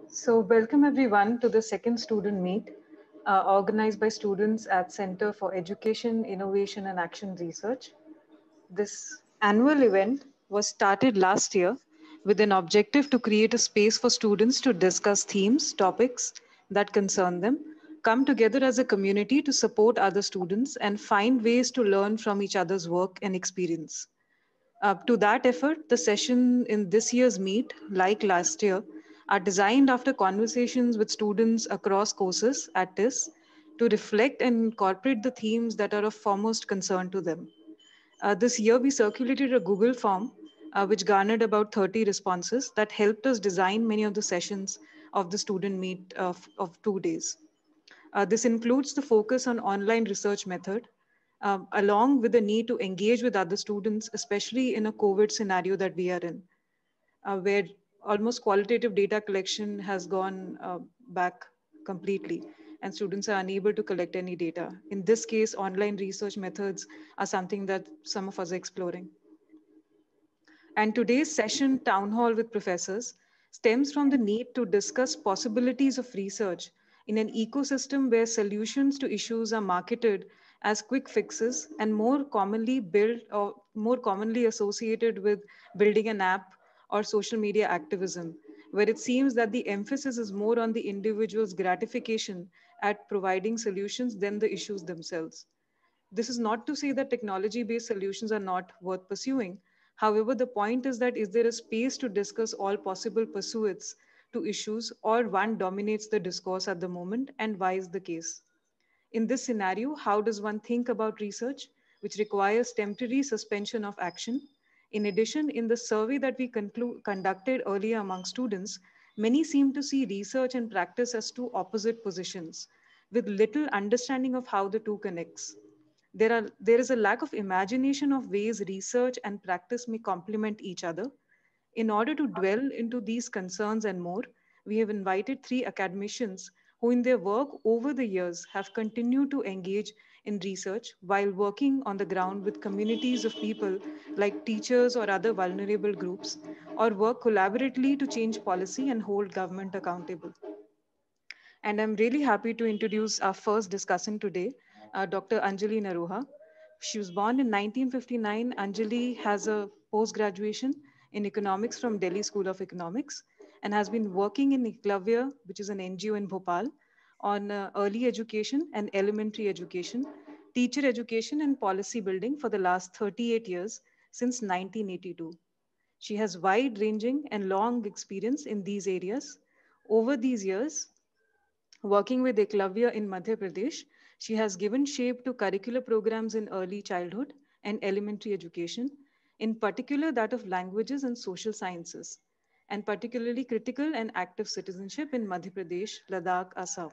So, welcome everyone to the second student meet organized by students at Center for Education, Innovation and Action Research. This annual event was started last year with an objective to create a space for students to discuss themes, topics that concern them, come together as a community to support other students, and find ways to learn from each other's work and experience. To that effort, the session in this year's meet, like last year, are designed after conversations with students across courses at TIS to reflect and incorporate the themes that are of foremost concern to them. This year, we circulated a Google form which garnered about 30 responses that helped us design many of the sessions of the student meet of 2 days. This includes the focus on online research method, along with the need to engage with other students, especially in a COVID scenario that we are in, where almost qualitative data collection has gone back completely and students are unable to collect any data. In this case, online research methods are something that some of us are exploring. And today's session, Town Hall with Professors, stems from the need to discuss possibilities of research in an ecosystem where solutions to issues are marketed as quick fixes and more commonly built or more commonly associated with building an app or social media activism, where it seems that the emphasis is more on the individual's gratification at providing solutions than the issues themselves. This is not to say that technology based solutions are not worth pursuing. However, the point is there a space to discuss all possible pursuits to issues, or one dominates the discourse at the moment, and why is the case? In this scenario, how does one think about research, which requires temporary suspension of action? In addition, in the survey that we conducted earlier among students, many seem to see research and practice as two opposite positions, with little understanding of how the two connects. There is a lack of imagination of ways research and practice may complement each other. In order to dwell into these concerns and more, we have invited three academicians who, in their work over the years, have continued to engage in research while working on the ground with communities of people like teachers or other vulnerable groups, or work collaboratively to change policy and hold government accountable. And I'm really happy to introduce our first discussant today, Dr. Anjali Naruha. She was born in 1959. Anjali has a post graduation in economics from Delhi School of Economics and has been working in Eklavya, which is an NGO in Bhopal, on early education and elementary education, teacher education, and policy building for the last 38 years since 1982. She has wide ranging and long experience in these areas. Over these years, working with Eklavya in Madhya Pradesh, she has given shape to curricular programs in early childhood and elementary education, in particular that of languages and social sciences, and particularly critical and active citizenship in Madhya Pradesh, Ladakh, Assam,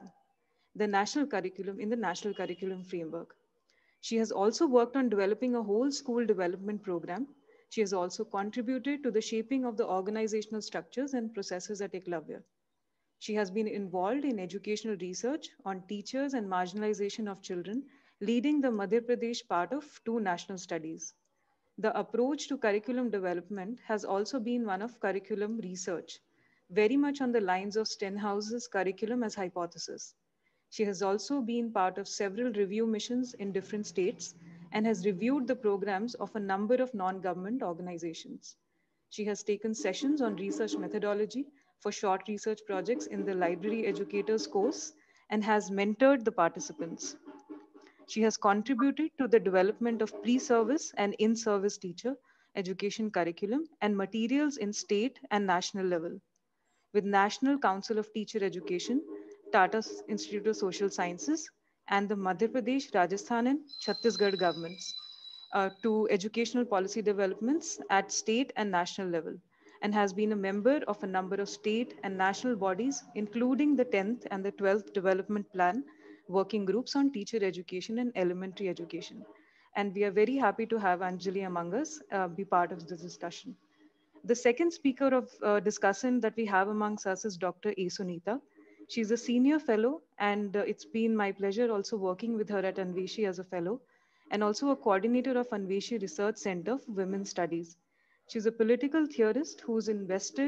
the national curriculum framework. She has also worked on developing a whole school development program. She has also contributed to the shaping of the organizational structures and processes at Eklavya. She has been involved in educational research on teachers and marginalization of children, leading the Madhya Pradesh part of two national studies. The approach to curriculum development has also been one of curriculum research, very much on the lines of Stenhouse's curriculum as hypothesis. She has also been part of several review missions in different states and has reviewed the programs of a number of non government organizations. She has taken sessions on research methodology for short research projects in the library educators course and has mentored the participants. She has contributed to the development of pre-service and in-service teacher education curriculum and materials in state and national level with National Council of Teacher Education, Tata Institute of Social Sciences, and the Madhya Pradesh, Rajasthan, and Chhattisgarh governments to educational policy developments at state and national level, and has been a member of a number of state and national bodies, including the 10th and the 12th Development Plan working groups on teacher education and elementary education. And we are very happy to have Anjali among us be part of this discussion. The second speaker of discussion that we have amongst us is Dr. A. Sunita. She's a senior fellow, and it's been my pleasure also working with her at Anveshi as a fellow, and also a coordinator of Anveshi Research Center for Women's Studies. She's a political theorist who's invested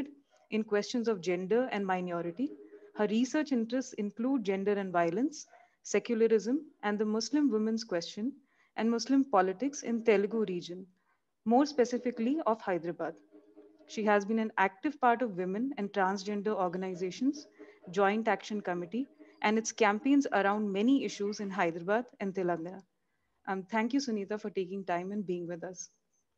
in questions of gender and minority. Her research interests include gender and violence, secularism, and the Muslim women's question, and Muslim politics in Telugu region, more specifically of Hyderabad. She has been an active part of women and transgender organizations, Joint Action Committee, and its campaigns around many issues in Hyderabad and Telangana. Thank you, Sunita, for taking time and being with us.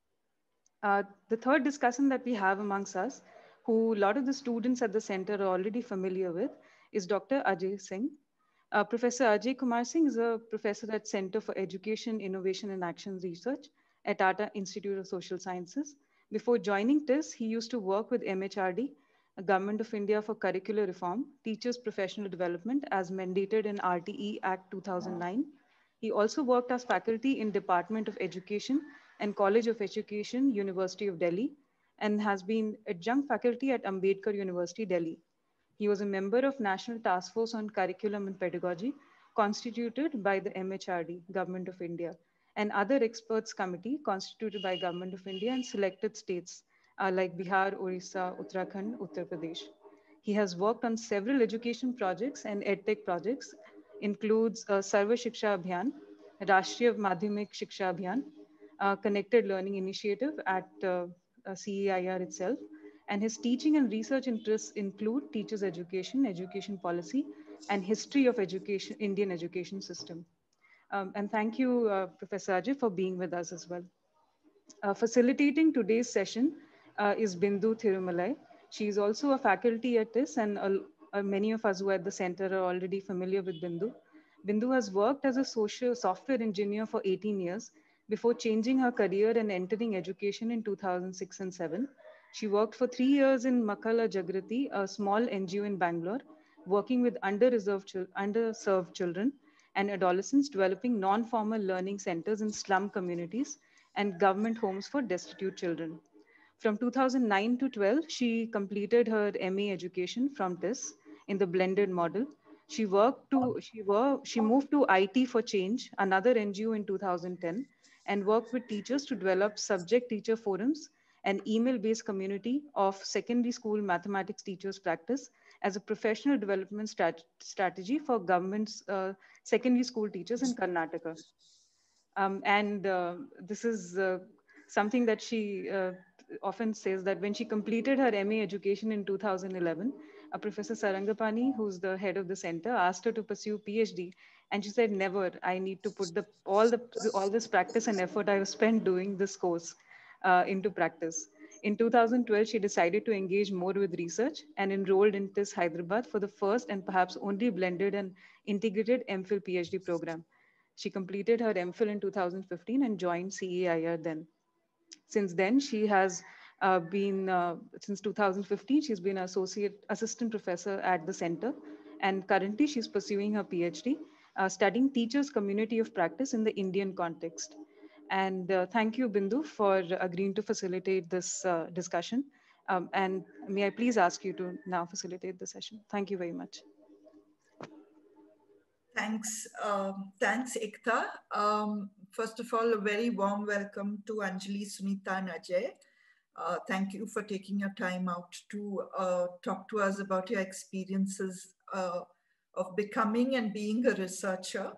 The third discussion that we have amongst us, who a lot of the students at the center are already familiar with, is Dr. Ajay Singh. Professor Ajay Kumar Singh is a professor at Center for Education, Innovation and Action Research at Tata Institute of Social Sciences. Before joining TIS, he used to work with MHRD, Government of India for Curricular Reform, Teachers Professional Development as mandated in RTE Act 2009. He also worked as faculty in Department of Education and College of Education, University of Delhi, and has been adjunct faculty at Ambedkar University, Delhi. He was a member of National Task Force on Curriculum and Pedagogy, constituted by the MHRD, Government of India, and other experts committee constituted by Government of India and selected states like Bihar, Orissa, Uttarakhand, Uttar Pradesh. He has worked on several education projects and edtech projects, includes Sarva Shiksha Abhiyan, Rashtriya Madhyamik Shiksha Abhiyan, Connected Learning Initiative at CEIR itself. And his teaching and research interests include teachers' education, education policy, and history of education, Indian education system. And thank you, Professor Ajay, for being with us as well. Facilitating today's session is Bindu Thirumalai. She is also a faculty at TIS, and many of us who are at the center are already familiar with Bindu. Bindu has worked as a social software engineer for 18 years before changing her career and entering education in 2006 and 7. She worked for 3 years in Makala Jagrati, a small NGO in Bangalore, working with underserved children and adolescents, developing non-formal learning centers in slum communities and government homes for destitute children. From 2009 to 12, she completed her MA education from TIS in the blended model. She moved to IT for Change, another NGO in 2010, and worked with teachers to develop subject teacher forums and email-based community of secondary school mathematics teachers practice as a professional development strategy for government's secondary school teachers in Karnataka. And this is something that she often says, that when she completed her MA education in 2011, Professor Sarangapani, who's the head of the center, asked her to pursue PhD, and she said, "Never. I need to put all this practice and effort I have spent doing this course into practice." In 2012, she decided to engage more with research and enrolled in TIS Hyderabad for the first and perhaps only blended and integrated MPhil PhD program. She completed her MPhil in 2015 and joined CEIR then. Since then, she has since 2015, she's been associate assistant professor at the center. And currently she's pursuing her PhD, studying teachers' community of practice in the Indian context. And thank you, Bindu, for agreeing to facilitate this discussion. And may I please ask you to now facilitate the session? Thank you very much. Thanks, Ekta. First of all, a very warm welcome to Anjali, Sunita, and Ajay. Thank you for taking your time out to talk to us about your experiences of becoming and being a researcher.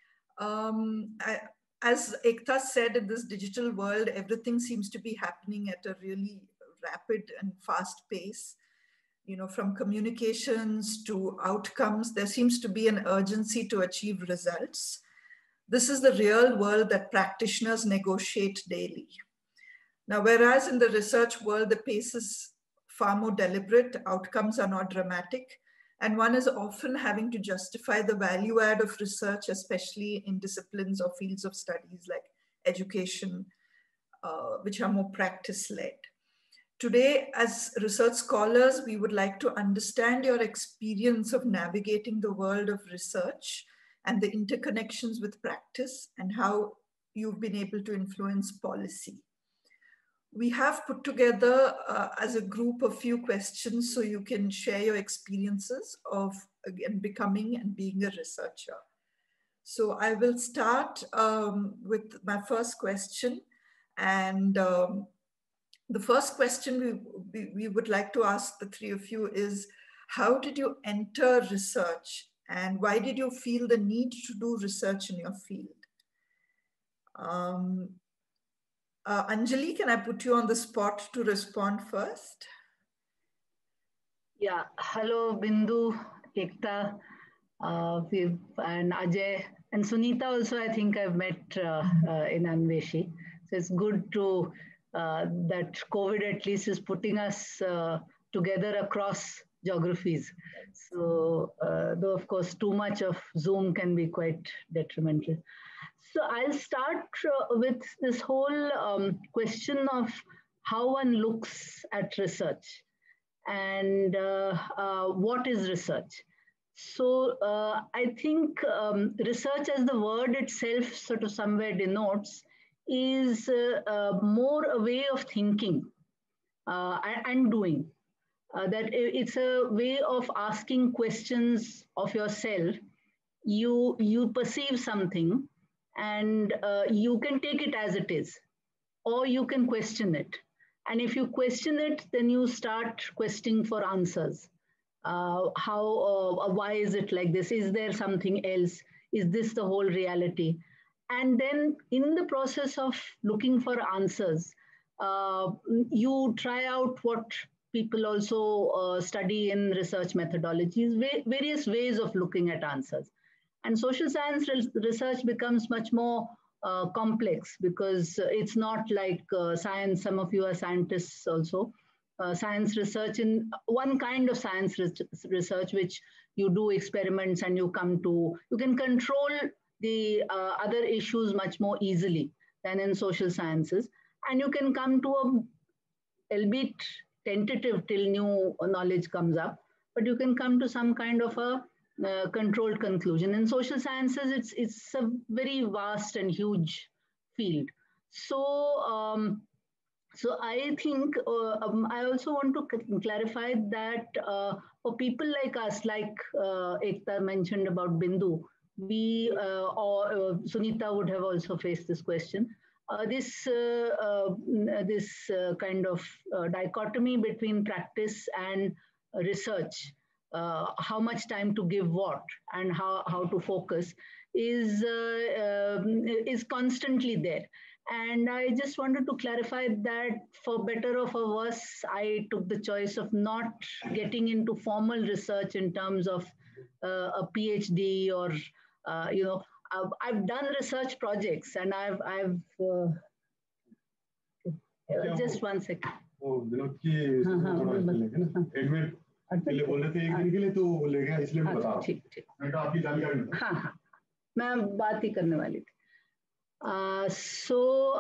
As Ekta said, in this digital world, everything seems to be happening at a really rapid and fast pace. You know, from communications to outcomes, there seems to be an urgency to achieve results. This is the real world that practitioners negotiate daily. Now, whereas in the research world, the pace is far more deliberate, outcomes are not dramatic, and one is often having to justify the value add of research, especially in disciplines or fields of studies like education, which are more practice-led. Today, as research scholars, we would like to understand your experience of navigating the world of research and the interconnections with practice and how you've been able to influence policy. We have put together as a group a few questions so you can share your experiences of, again, becoming and being a researcher. So I will start with my first question, and The first question we would like to ask the three of you is, how did you enter research and why did you feel the need to do research in your field? Anjali, can I put you on the spot to respond first? Yeah, hello Bindu, Ekta, and Ajay, and Sunita also I think I've met in Anveshi. So it's good to that COVID at least is putting us together across geographies. So though of course too much of Zoom can be quite detrimental. So I'll start with this whole question of how one looks at research and what is research. So I think research as the word itself sort of somewhere denotes is more a way of thinking and doing. That it's a way of asking questions of yourself. You perceive something and you can take it as it is, or you can question it. And if you question it, then you start questioning for answers. Why is it like this? Is there something else? Is this the whole reality? And then in the process of looking for answers, you try out what people also study in research methodologies, various ways of looking at answers. And social science research becomes much more complex because it's not like science. Some of you are scientists also. Science research in one kind of science research, which you do experiments and you can control the other issues much more easily than in social sciences. And you can come to a, albeit tentative till new knowledge comes up, but you can come to some kind of a controlled conclusion. In social sciences, it's a very vast and huge field. So, so I think I also want to clarify that for people like us, like Ekta mentioned about Bindu, we or Sunita would have also faced this question. This kind of dichotomy between practice and research, how much time to give what and how to focus is constantly there. And I just wanted to clarify that for better or for worse, I took the choice of not getting into formal research in terms of a PhD or, I've done research projects and I've just 1 second. बोल रहे थे एक दिन के लिए तो बोलेगा इसलिए मैं बता ठीक मैं तो आपकी जानकारी हाँ हाँ मैं बात ही करने वाली थी so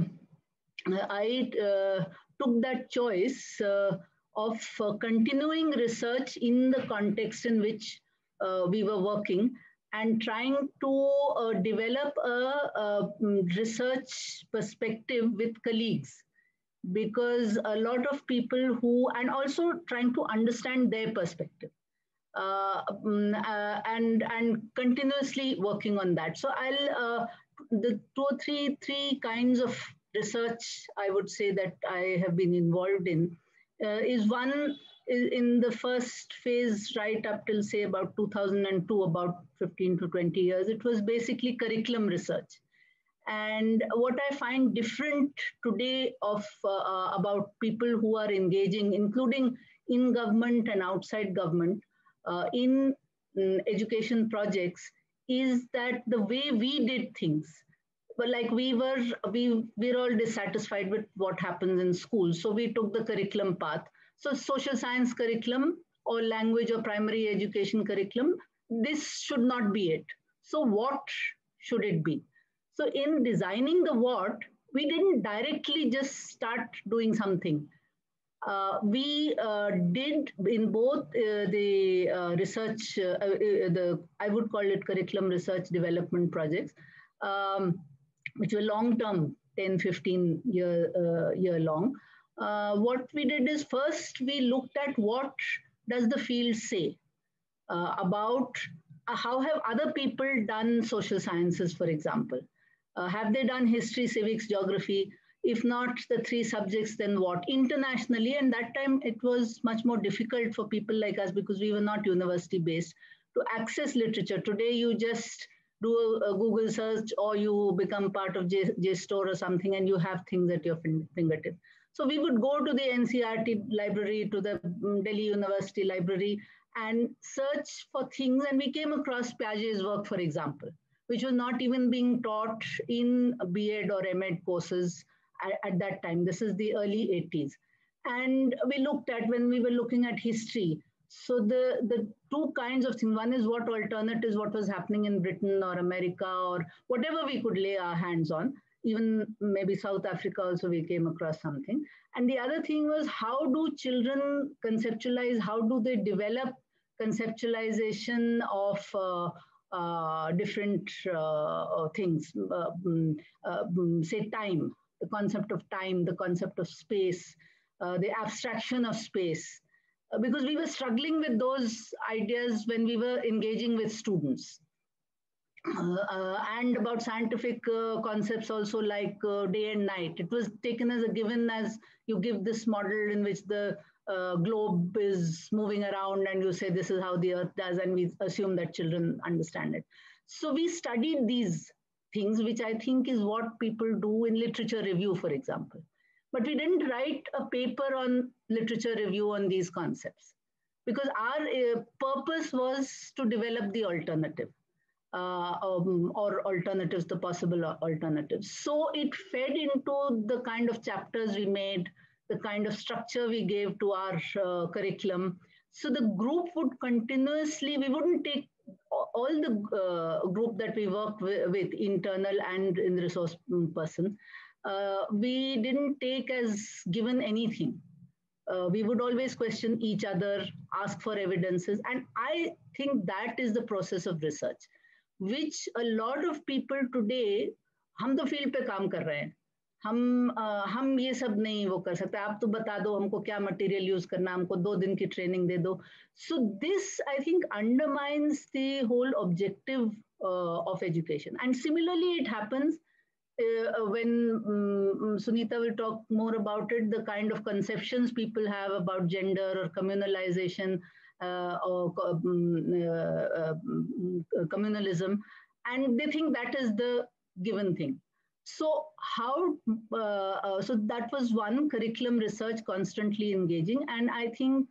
I took that choice of continuing research in the context in which we were working and trying to develop a research perspective with colleagues, because a lot of people and also trying to understand their perspective and continuously working on that. So I'll, the two or three kinds of research I would say that I have been involved in is one in the first phase right up till say about 2002, about 15 to 20 years, it was basically curriculum research. And what I find different today about people who are engaging, including in government and outside government, in education projects, is that the way we did things, but like we're all dissatisfied with what happens in schools. So we took the curriculum path. So social science curriculum or language or primary education curriculum, this should not be it. So what should it be? So in designing the what, we didn't directly just start doing something. We did in both the research, I would call it curriculum research development projects, which were long-term, 10, 15 year long. What we did is first we looked at what does the field say about how have other people done social sciences, for example. Have they done history, civics, geography? If not the 3 subjects, then what? Internationally, and that time it was much more difficult for people like us because we were not university based to access literature. Today, you just do a Google search or you become part of JSTOR or something and you have things at your fingertip. So we would go to the NCERT library, to the Delhi University library and search for things. And we came across Piaget's work, for example, which was not even being taught in B.Ed or M.Ed courses at that time. This is the early 80s. And we looked at, when we were looking at history, so the 2 kinds of things. One is what alternatives, what was happening in Britain or America or whatever we could lay our hands on. Even maybe South Africa also we came across something. And the other thing was, how do children conceptualize, how do they develop conceptualization of different things, say time, the concept of time, the concept of space, the abstraction of space. Because we were struggling with those ideas when we were engaging with students. And about scientific concepts also, like day and night. It was taken as a given, as you give this model in which the globe is moving around and you say this is how the earth does, and we assume that children understand it. So we studied these things, which I think is what people do in literature review, for example. But we didn't write a paper on literature review on these concepts, because our purpose was to develop the alternative. Or alternatives, the possible alternatives. So it fed into the kind of chapters we made, the kind of structure we gave to our curriculum. So the group would continuously, we wouldn't take all the group that we worked with, internal and in resource person, we didn't take as given anything. We would always question each other, ask for evidences. And I think that is the process of research, which a lot of people today, हम तो field पे काम कर रहे हैं, हम ये सब नहीं वो कर सकते, आप तो बता दो हमको क्या मटेरियल यूज करना, हमको 2 दिन की ट्रेनिंग दे दो. So this, I think, undermines the whole objective of education. And similarly, it happens when Sunita will talk more about it, the kind of conceptions people have about gender or communalization, or communalism, and they think that is the given thing. So how, so that was one, curriculum research, constantly engaging. And I think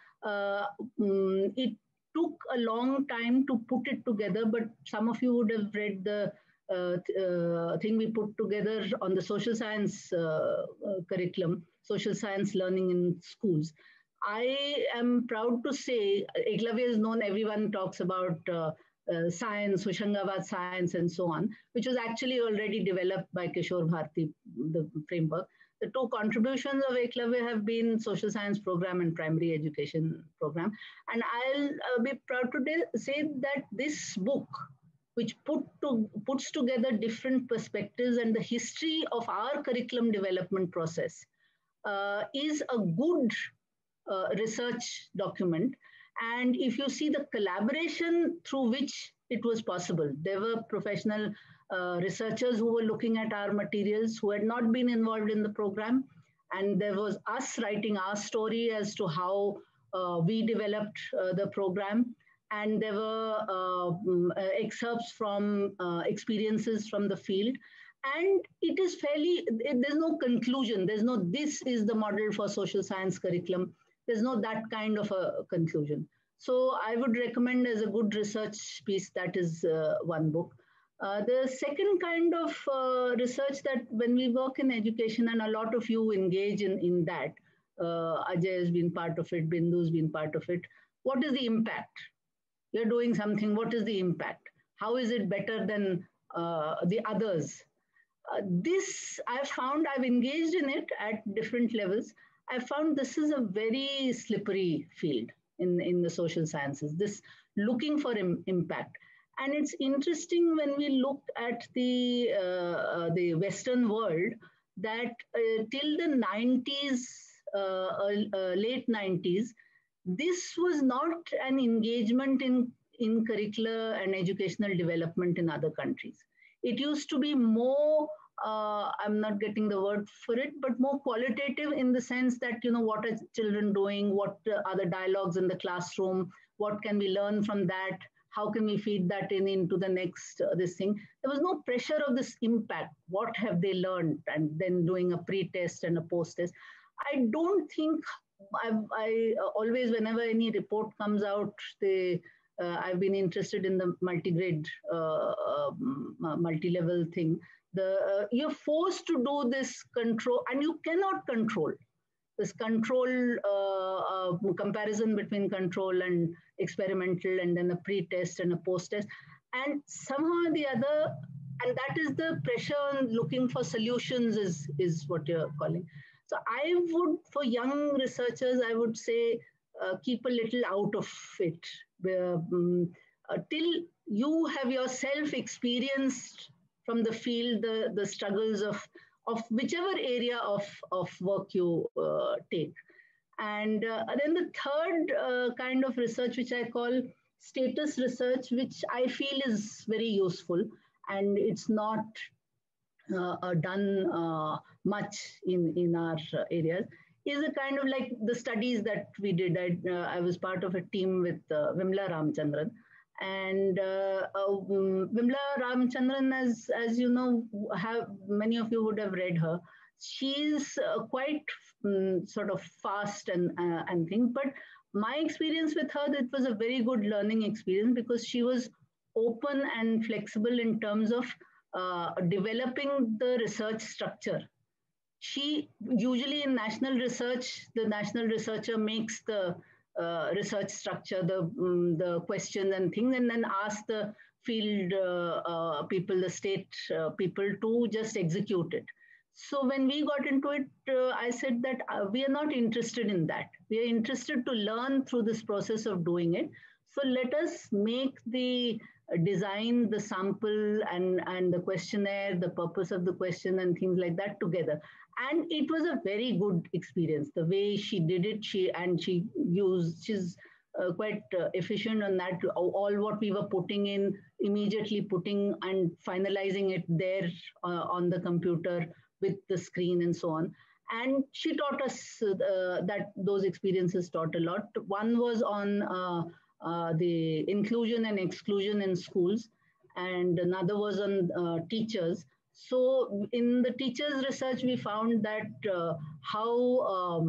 it took a long time to put it together, but some of you would have read the thing we put together on the social science curriculum, social science learning in schools. I am proud to say, Eklavya is known, everyone talks about science, Hoshangabad science and so on, which was actually already developed by Kishore Bharti, the framework. The 2 contributions of Eklavya have been social science program and primary education program. And I'll be proud to say that this book, which puts together different perspectives and the history of our curriculum development process, is a good research document. And if you see the collaboration through which it was possible, there were professional researchers who were looking at our materials who had not been involved in the program. And there was us writing our story as to how we developed the program. And there were excerpts from experiences from the field. And it is fairly, there's no conclusion. There's no, this is the model for social science curriculum. There's no that kind of a conclusion. So I would recommend as a good research piece, that is one book. The second kind of research that when we work in education, and a lot of you engage in that, Ajay has been part of it, Bindu has been part of it. What is the impact? You're doing something, what is the impact? How is it better than the others? This I've found, I've engaged in it at different levels. I found this is a very slippery field in the social sciences, this looking for impact. And it's interesting when we look at the Western world that till the 90s, late 90s, this was not an engagement in curricular and educational development in other countries. It used to be more I'm not getting the word for it, but more qualitative in the sense that, what are children doing? What are the dialogues in the classroom? What can we learn from that? How can we feed that into the next this thing? There was no pressure of this impact. What have they learned? And then doing a pre-test and a post-test. I don't think I always, whenever any report comes out, I've been interested in the multi-grade, multi-level thing. You're forced to do this control, and you cannot control this control comparison between control and experimental, and then a pre-test and a post-test, and somehow or the other, and that is the pressure on looking for solutions is what you're calling. So I would, for young researchers, I would say keep a little out of it till you have yourself experienced from the field the struggles of whichever area of work you take. And then the third kind of research, which I call status research, which I feel is very useful, and it's not done much in our areas, is a kind of like the studies that we did. I was part of a team with Vimla Ramachandran. And Vimla Ramachandran, as you know, many of you would have read her. She's quite sort of fast and things. But my experience with her, it was a very good learning experience, because she was open and flexible in terms of developing the research structure. She usually in national research, the national researcher makes the research structure, the questions and things, and then ask the field people, the state people to just execute it. So when we got into it, I said that we are not interested in that. We are interested to learn through this process of doing it. So let us make the design, the sample and the questionnaire, the purpose of the question and things like that together. And it was a very good experience. The way she did it, she's quite efficient on that. All what we were putting in, immediately putting and finalizing it there on the computer with the screen and so on. And she taught us that those experiences taught a lot. One was on the inclusion and exclusion in schools, and another was on teachers. So in the teachers' research, we found that how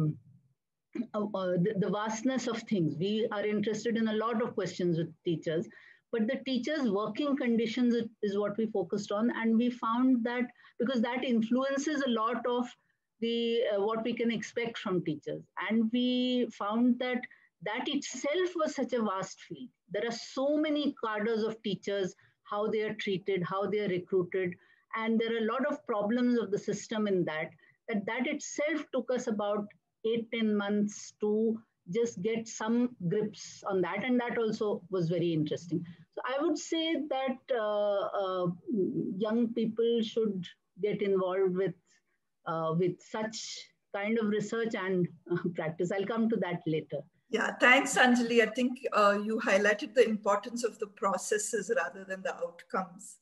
the vastness of things. We are interested in a lot of questions with teachers, but the teachers' working conditions is what we focused on. And we found that because that influences a lot of the what we can expect from teachers. And we found that itself was such a vast field. There are so many cadres of teachers, how they are treated, how they are recruited. And there are a lot of problems of the system in that itself took us about 8-10 months to just get some grips on that. And that also was very interesting. So I would say that young people should get involved with such kind of research and practice. I'll come to that later. Yeah, thanks, Anjali. I think you highlighted the importance of the processes rather than the outcomes.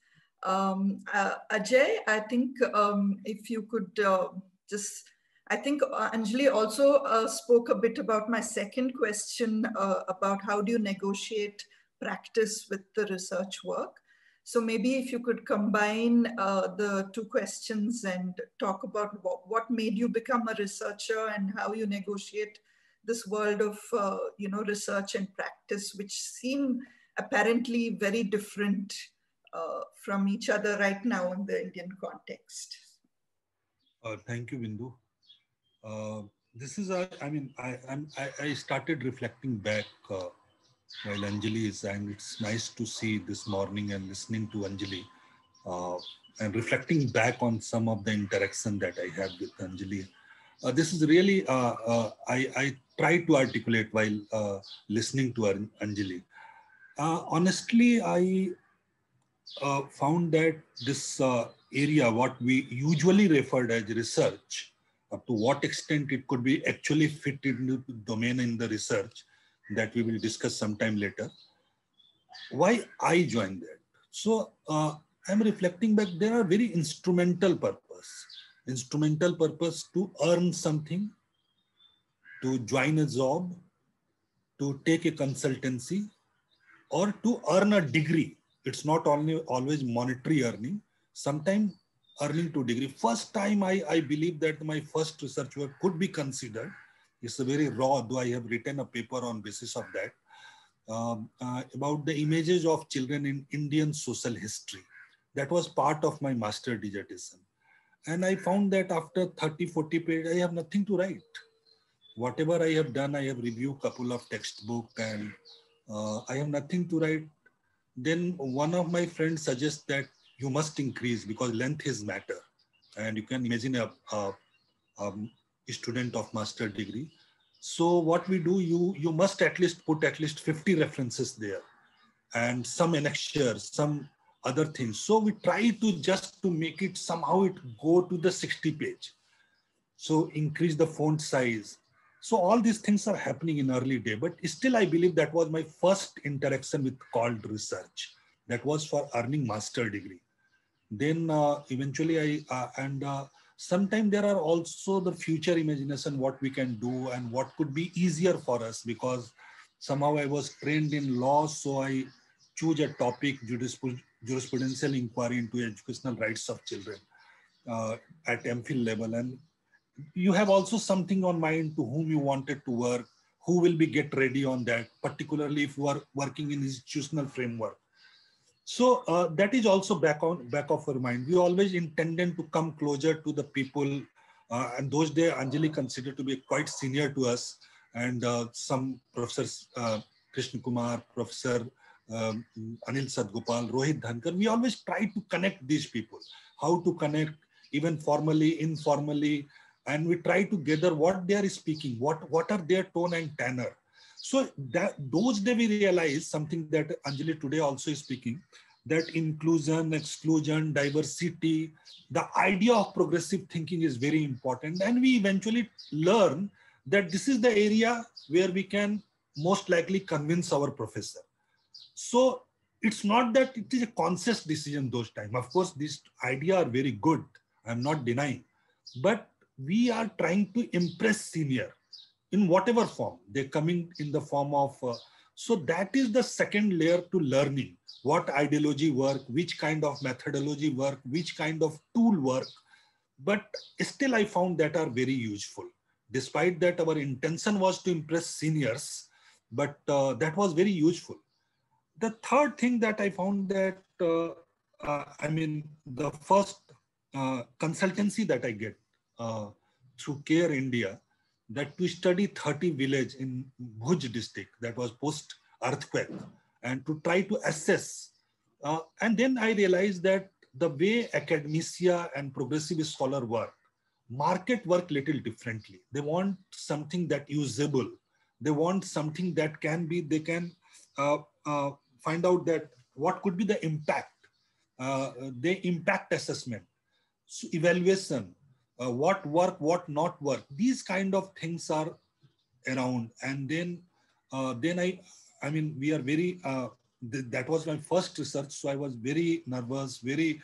Ajay, I think if you could I think Anjali also spoke a bit about my second question about how do you negotiate practice with the research work. So maybe if you could combine the two questions and talk about what made you become a researcher and how you negotiate this world of research and practice, which seem apparently very different from each other right now in the Indian context. Thank you, Bindu. This is I started reflecting back while Anjali is, and it's nice to see this morning and listening to Anjali and reflecting back on some of the interaction that I had with Anjali. This is really, I try to articulate while listening to Anjali. Honestly, I found that this area, what we usually referred as research, up to what extent it could be actually fit into the domain in the research that we will discuss sometime later. Why I joined that? So I'm reflecting back, there are very instrumental purpose. purpose. Instrumental purpose to earn something, to join a job, to take a consultancy, or to earn a degree. It's not only always monetary earning, sometimes earning to degree. First time I believe that my first research work could be considered. It's a very raw, though I have written a paper on basis of that, about the images of children in Indian social history. That was part of my master dissertation. And I found that after 30, 40 pages, I have nothing to write. Whatever I have done, I have reviewed a couple of textbooks and I have nothing to write. Then one of my friends suggests that you must increase because length is matter. And you can imagine a student of master degree. So what we do, you must at least put at least 50 references there and some annexures, some other things. So we try to just to make it somehow it go to the 60 page. So increase the font size. So all these things are happening in early day, but still I believe that was my first interaction with called research. That was for earning master degree. Then eventually sometimes there are also the future imagination, what we can do and what could be easier for us, because somehow I was trained in law. So I choose a topic, jurisprudential inquiry into educational rights of children at MPhil level. And you have also something on mind to whom you wanted to work, who will be get ready on that, particularly if you are working in institutional framework. So that is also back of our mind. We always intended to come closer to the people. And those days, Anjali considered to be quite senior to us. And some professors, Krishna Kumar, Professor Anil Sadgopal, Rohit Dhankar, we always try to connect these people. How to connect, even formally, informally. And we try to gather what they are speaking, what are their tone and tenor. So that those days we realized something that Anjali today also is speaking, that inclusion, exclusion, diversity, the idea of progressive thinking is very important. And we eventually learn that this is the area where we can most likely convince our professor. So it's not that it is a conscious decision those times. Of course, these ideas are very good. I'm not denying, but we are trying to impress senior in whatever form. They're coming in the form of, so that is the second layer to learning. What ideology work, which kind of methodology work, which kind of tool work. But still I found that are very useful. Despite that our intention was to impress seniors, but that was very useful. The third thing that I found that, the first consultancy that I get through Care India, that to study 30 villages in Bhuj district, that was post-earthquake, and to try to assess. And then I realized that the way academia and progressive scholar work, market work little differently. They want something that usable. They want something that can be, they can find out that what could be the impact, the impact assessment, so evaluation, what work, what not work. These kind of things are around. And then we are very, that was my first research. So I was very nervous, very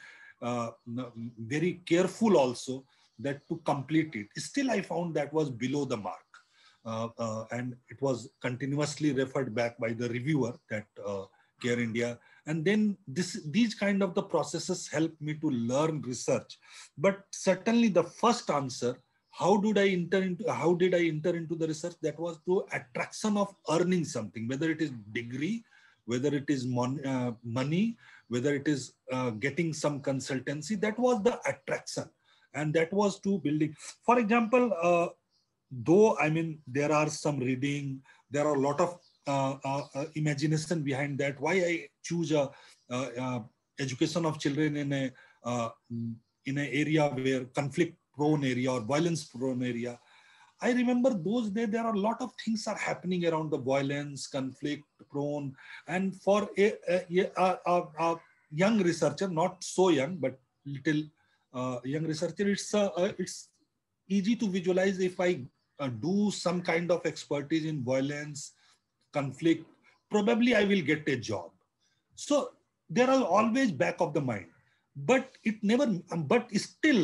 careful also that to complete it. Still, I found that was below the mark. And it was continuously referred back by the reviewer, that Care India. And then these kind of the processes helped me to learn research. But certainly the first answer, how did I enter into the research? That was to attraction of earning something, whether it is degree, whether it is money, whether it is getting some consultancy. That was the attraction. And that was to building. For example, though, there are some reading, there are a lot of imagination behind that. Why I choose education of children in an area where conflict-prone area or violence-prone area. I remember those days there are a lot of things are happening around the violence, conflict-prone, and for a young researcher, not so young, but little young researcher, it's easy to visualize if I do some kind of expertise in violence, conflict, probably I will get a job. So there are always back of the mind, but it never, but still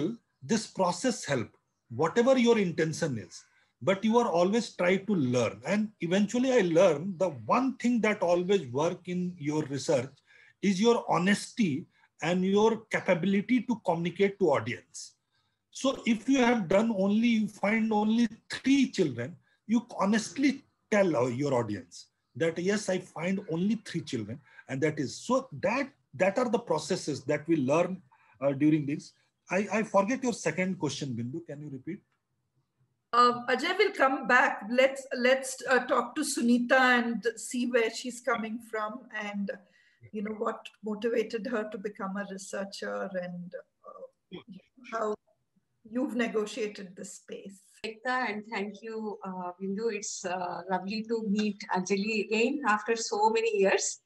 this process help, whatever your intention is, but you are always try to learn. And eventually I learned the one thing that always work in your research is your honesty and your capability to communicate to audience. So if you have done only, you find only 3 children, you honestly tell your audience that yes, I find only 3 children, and that is so that are the processes that we learn during this. I forget your second question, Bindu. Can you repeat? Ajay will come back. Let's talk to Sunita and see where she's coming from, and what motivated her to become a researcher, and how you've negotiated this space. And thank you, Bindu. It's lovely to meet Anjali again after so many years.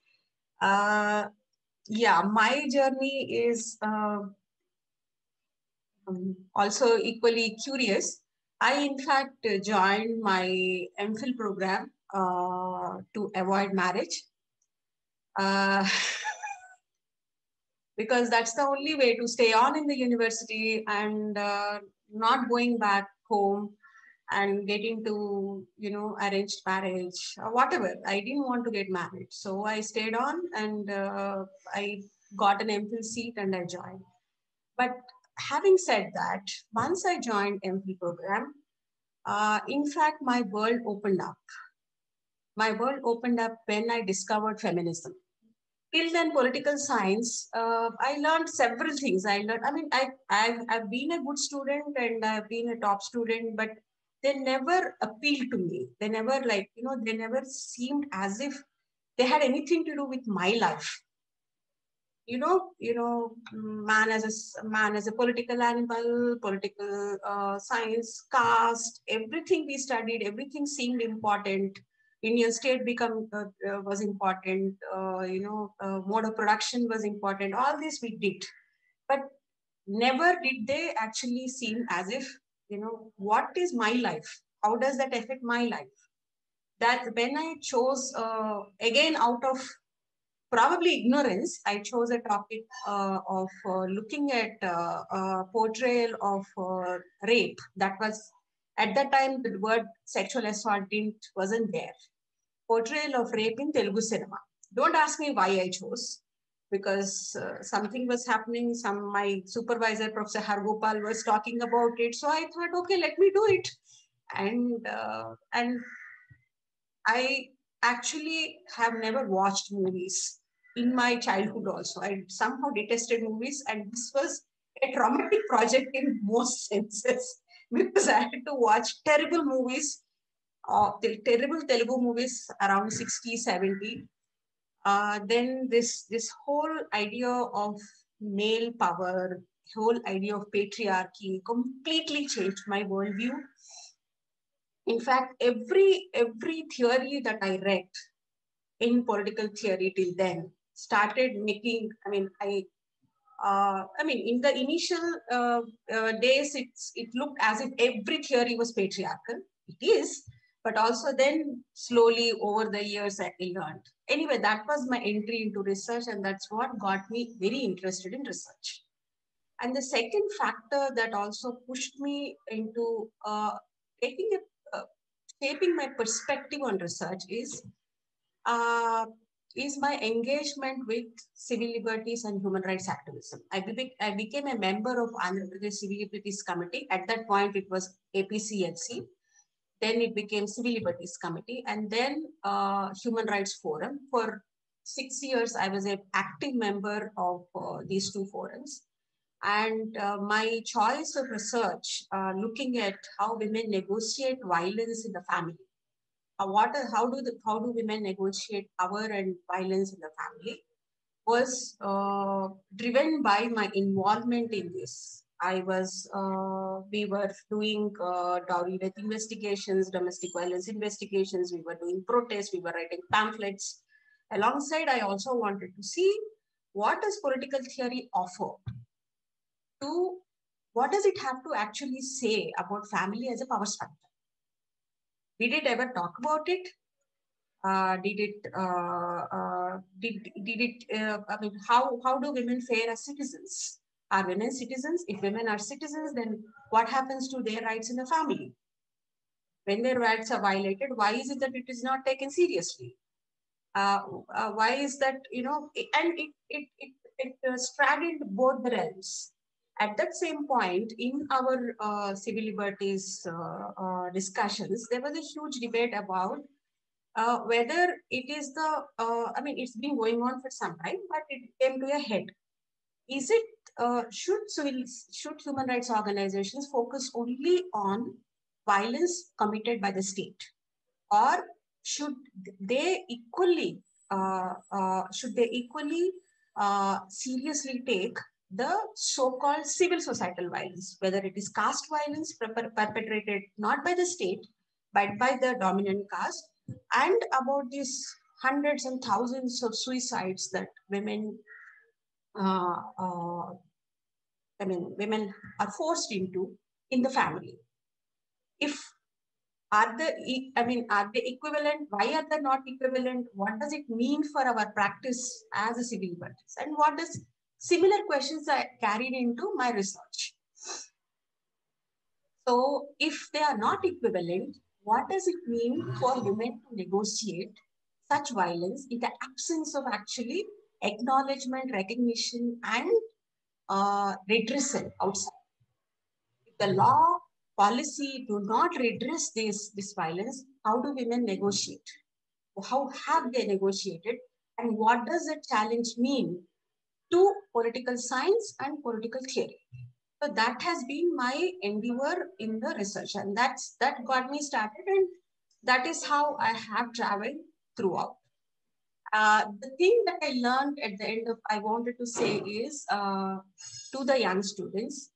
Yeah, my journey is also equally curious. I, in fact, joined my MPhil program to avoid marriage. Because that's the only way to stay on in the university and not going back home and getting to, arranged marriage or whatever. I didn't want to get married. So I stayed on, and I got an MPhil seat and I joined. But having said that, once I joined MPhil program, in fact, my world opened up. My world opened up when I discovered feminism. Till then, political science, I learned several things. I've been a good student and I've been a top student, but they never appealed to me. They never they never seemed as if they had anything to do with my life. Man as a political animal, political science, caste, everything we studied, everything seemed important. Indian state was important, mode of production was important. All this we did, but never did they actually seem as if, what is my life? How does that affect my life? That when I chose, again, out of probably ignorance, I chose a topic of looking at portrayal of rape. That was, at that time, the word sexual assault wasn't there. Portrayal of rape in Telugu cinema. Don't ask me why I chose, because something was happening. My supervisor, Professor Hargopal, was talking about it. So I thought, okay, let me do it. And I actually have never watched movies in my childhood also. I somehow detested movies, and this was a traumatic project in most senses, because I had to watch terrible movies, terrible Telugu movies around 60, 70. Then this whole idea of male power, whole idea of patriarchy completely changed my worldview. In fact, every theory that I read in political theory till then started making, in the initial days, it looked as if every theory was patriarchal. It is, but also then slowly over the years I learned. Anyway, that was my entry into research, and that's what got me very interested in research. And the second factor that also pushed me into shaping my perspective on research is my engagement with civil liberties and human rights activism. I became a member of Andhra Pradesh Civil Liberties Committee. At that point, it was APCLC. Then it became Civil Liberties Committee, and then Human Rights Forum. For 6 years, I was an active member of these two forums. And my choice of research, looking at how women negotiate violence in the family, how do women negotiate power and violence in the family, was driven by my involvement in this. We were doing dowry death investigations, domestic violence investigations. We were doing protests. We were writing pamphlets. Alongside, I also wanted to see what does political theory offer to, what does it have to actually say about family as a power structure? Did it ever talk about it? How do women fare as citizens? Are women citizens? If women are citizens, then what happens to their rights in the family? When their rights are violated, why is it that it is not taken seriously? Why is that, and it straddled both the realms. At that same point, in our civil liberties discussions, there was a huge debate about whether it is it's been going on for some time, but it came to a head. Is it, should human rights organizations focus only on violence committed by the state? Or should they equally seriously take the so-called civil societal violence, whether it is caste violence perpetrated not by the state but by the dominant caste, and about these hundreds and thousands of suicides that women women are forced into in the family. If are they equivalent? Why are they not equivalent? What does it mean for our practice as a civil liberties? And what does similar questions I carried into my research? So if they are not equivalent, what does it mean for women to negotiate such violence in the absence of actually acknowledgement, recognition, and redressal outside? If the law policy do not redress this violence, how do women negotiate? How have they negotiated? And what does the challenge mean to political science and political theory? So that has been my endeavor in the research, and that got me started, and that is how I have traveled throughout. The thing that I learned at the end of, I wanted to say is to the young students,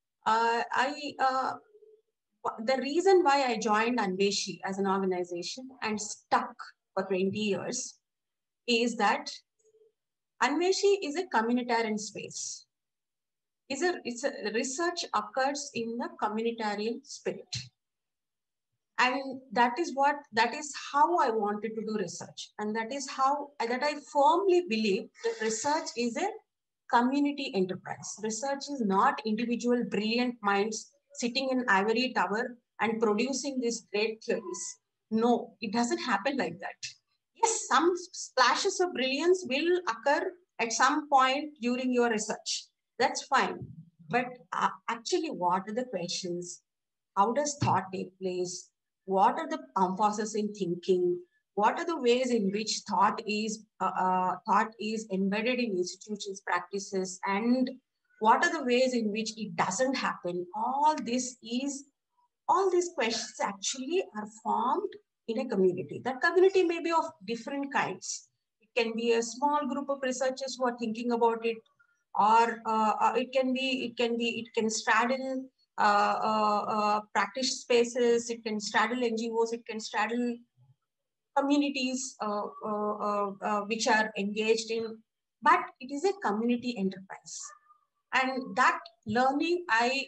the reason why I joined Anveshi as an organization and stuck for 20 years is that Anveshi is a communitarian space. Research occurs in the communitarian spirit. And that is how I wanted to do research. And that I firmly believe that research is a community enterprise. Research is not individual brilliant minds sitting in ivory tower and producing these great theories. No, it doesn't happen like that. Yes, some splashes of brilliance will occur at some point during your research. That's fine. But actually, what are the questions? How does thought take place? What are the emphasis in thinking? What are the ways in which thought is embedded in institutions' practices, and what are the ways in which it doesn't happen? All these questions actually are formed in a community. That community may be of different kinds. It can be a small group of researchers who are thinking about it, or it can straddle practice spaces, it can straddle NGOs, it can straddle communities which are engaged in, but it is a community enterprise. And that learning,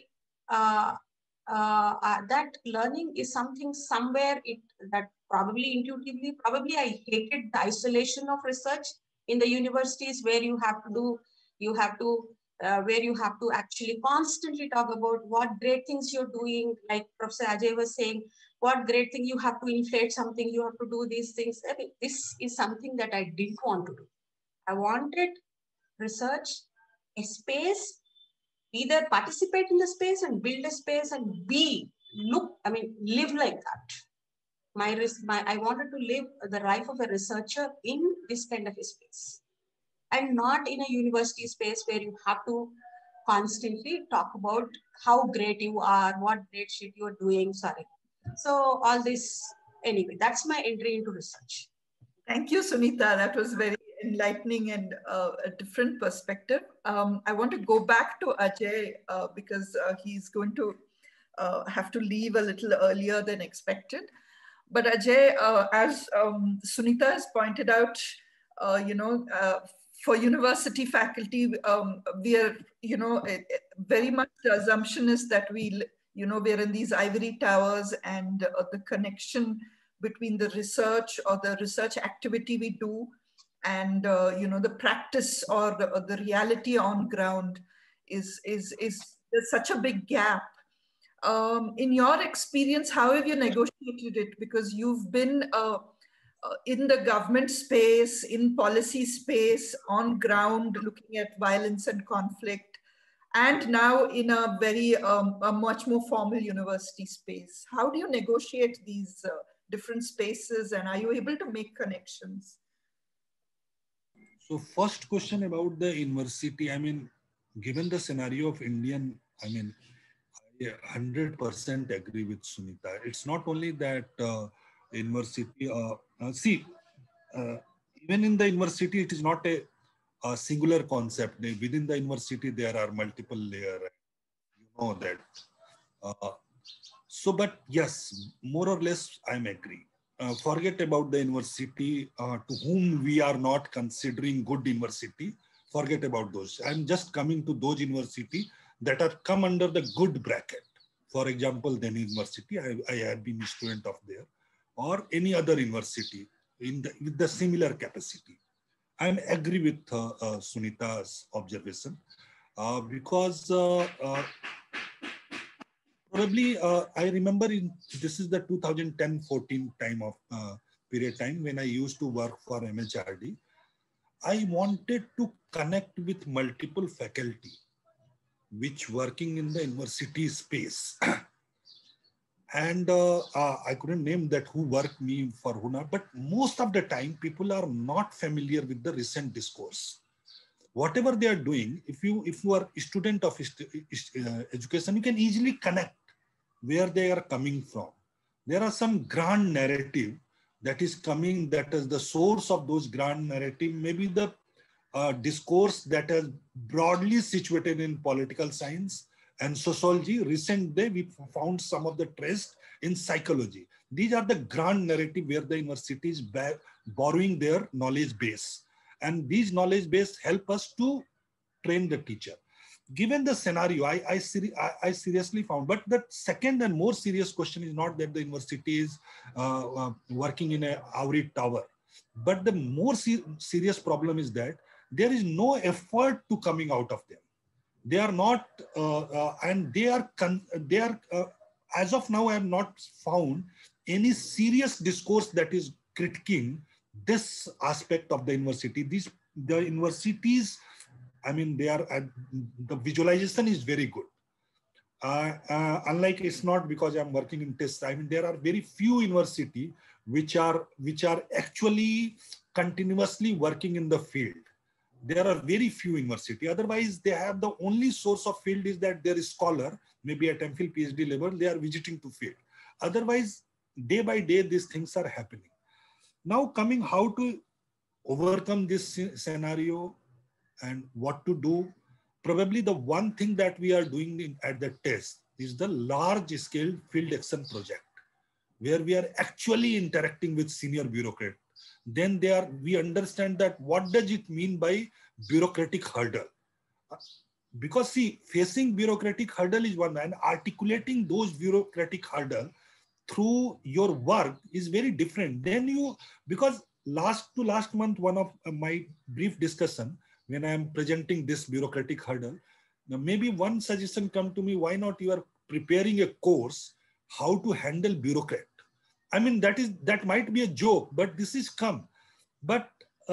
that learning is something somewhere that probably intuitively, probably I hated the isolation of research in the universities where you have to actually constantly talk about what great things you're doing. Like Professor Ajay was saying, what great thing, you have to inflate something, you have to do these things. I mean, this is something that I didn't want to do. I wanted research, a space, either participate in the space and build a space and live like that. I wanted to live the life of a researcher in this kind of a space, and not in a university space where you have to constantly talk about how great you are, what great shit you're doing, sorry. So all this, anyway, that's my entry into research. Thank you, Sunita. That was very enlightening and a different perspective. I want to go back to Ajay because he's going to have to leave a little earlier than expected. But Ajay, as Sunita has pointed out, for university faculty, we are, very much the assumption is that we're in these ivory towers, and the connection between the research or the research activity we do and, the practice or the reality on ground there's such a big gap. In your experience, how have you negotiated it? Because you've been in the government space, in policy space, on ground, looking at violence and conflict, and now in a very a much more formal university space. How do you negotiate these different spaces, and are you able to make connections? So first question about the university, I mean, given the scenario of Indian, I mean, I 100% agree with Sunita. It's not only that university, even in the university, it is not a singular concept. Within the university, there are multiple layers. You know that. But yes, more or less, I'm agree. Forget about the university to whom we are not considering good university. Forget about those. I'm just coming to those university that are come under the good bracket. For example, Delhi University, I have been a student of there, or any other university with the similar capacity. I agree with Sunita's observation because probably I remember this is the 2010-14 time of period time when I used to work for MHRD. I wanted to connect with multiple faculty which working in the university space. And I couldn't name that who worked me for who not, but most of the time people are not familiar with the recent discourse. Whatever they are doing, if you are a student of education, you can easily connect where they are coming from. There are some grand narrative that is coming, that is the source of those grand narrative, maybe the discourse that is broadly situated in political science and sociology. Recent day, we found some of the trace in psychology. These are the grand narrative where the university is borrowing their knowledge base. And these knowledge base help us to train the teacher. Given the scenario, I seriously found, but the second and more serious question is not that the university is working in a ivory tower, but the more serious problem is that there is no effort to coming out of them. They are not, and they are as of now, I have not found any serious discourse that is critiquing this aspect of the university. The universities, I mean, the visualization is very good. Unlike, it's not because I'm working in tests. I mean, there are very few universities which are actually continuously working in the field. There are very few universities. Otherwise, they have the only source of field is that there is scholar, maybe at MPhil, PhD level, they are visiting to field. Otherwise, day by day, these things are happening. Now coming how to overcome this scenario and what to do. Probably the one thing that we are doing at the test is the large scale field action project, where we are actually interacting with senior bureaucrats. Then we understand that what does it mean by bureaucratic hurdle? Because see, facing bureaucratic hurdle is one, and articulating those bureaucratic hurdle through your work is very different. Then because last month, one of my brief discussion, when I am presenting this bureaucratic hurdle, now maybe one suggestion come to me, why not you are preparing a course, how to handle bureaucrat. I mean, that might be a joke, but this is come. But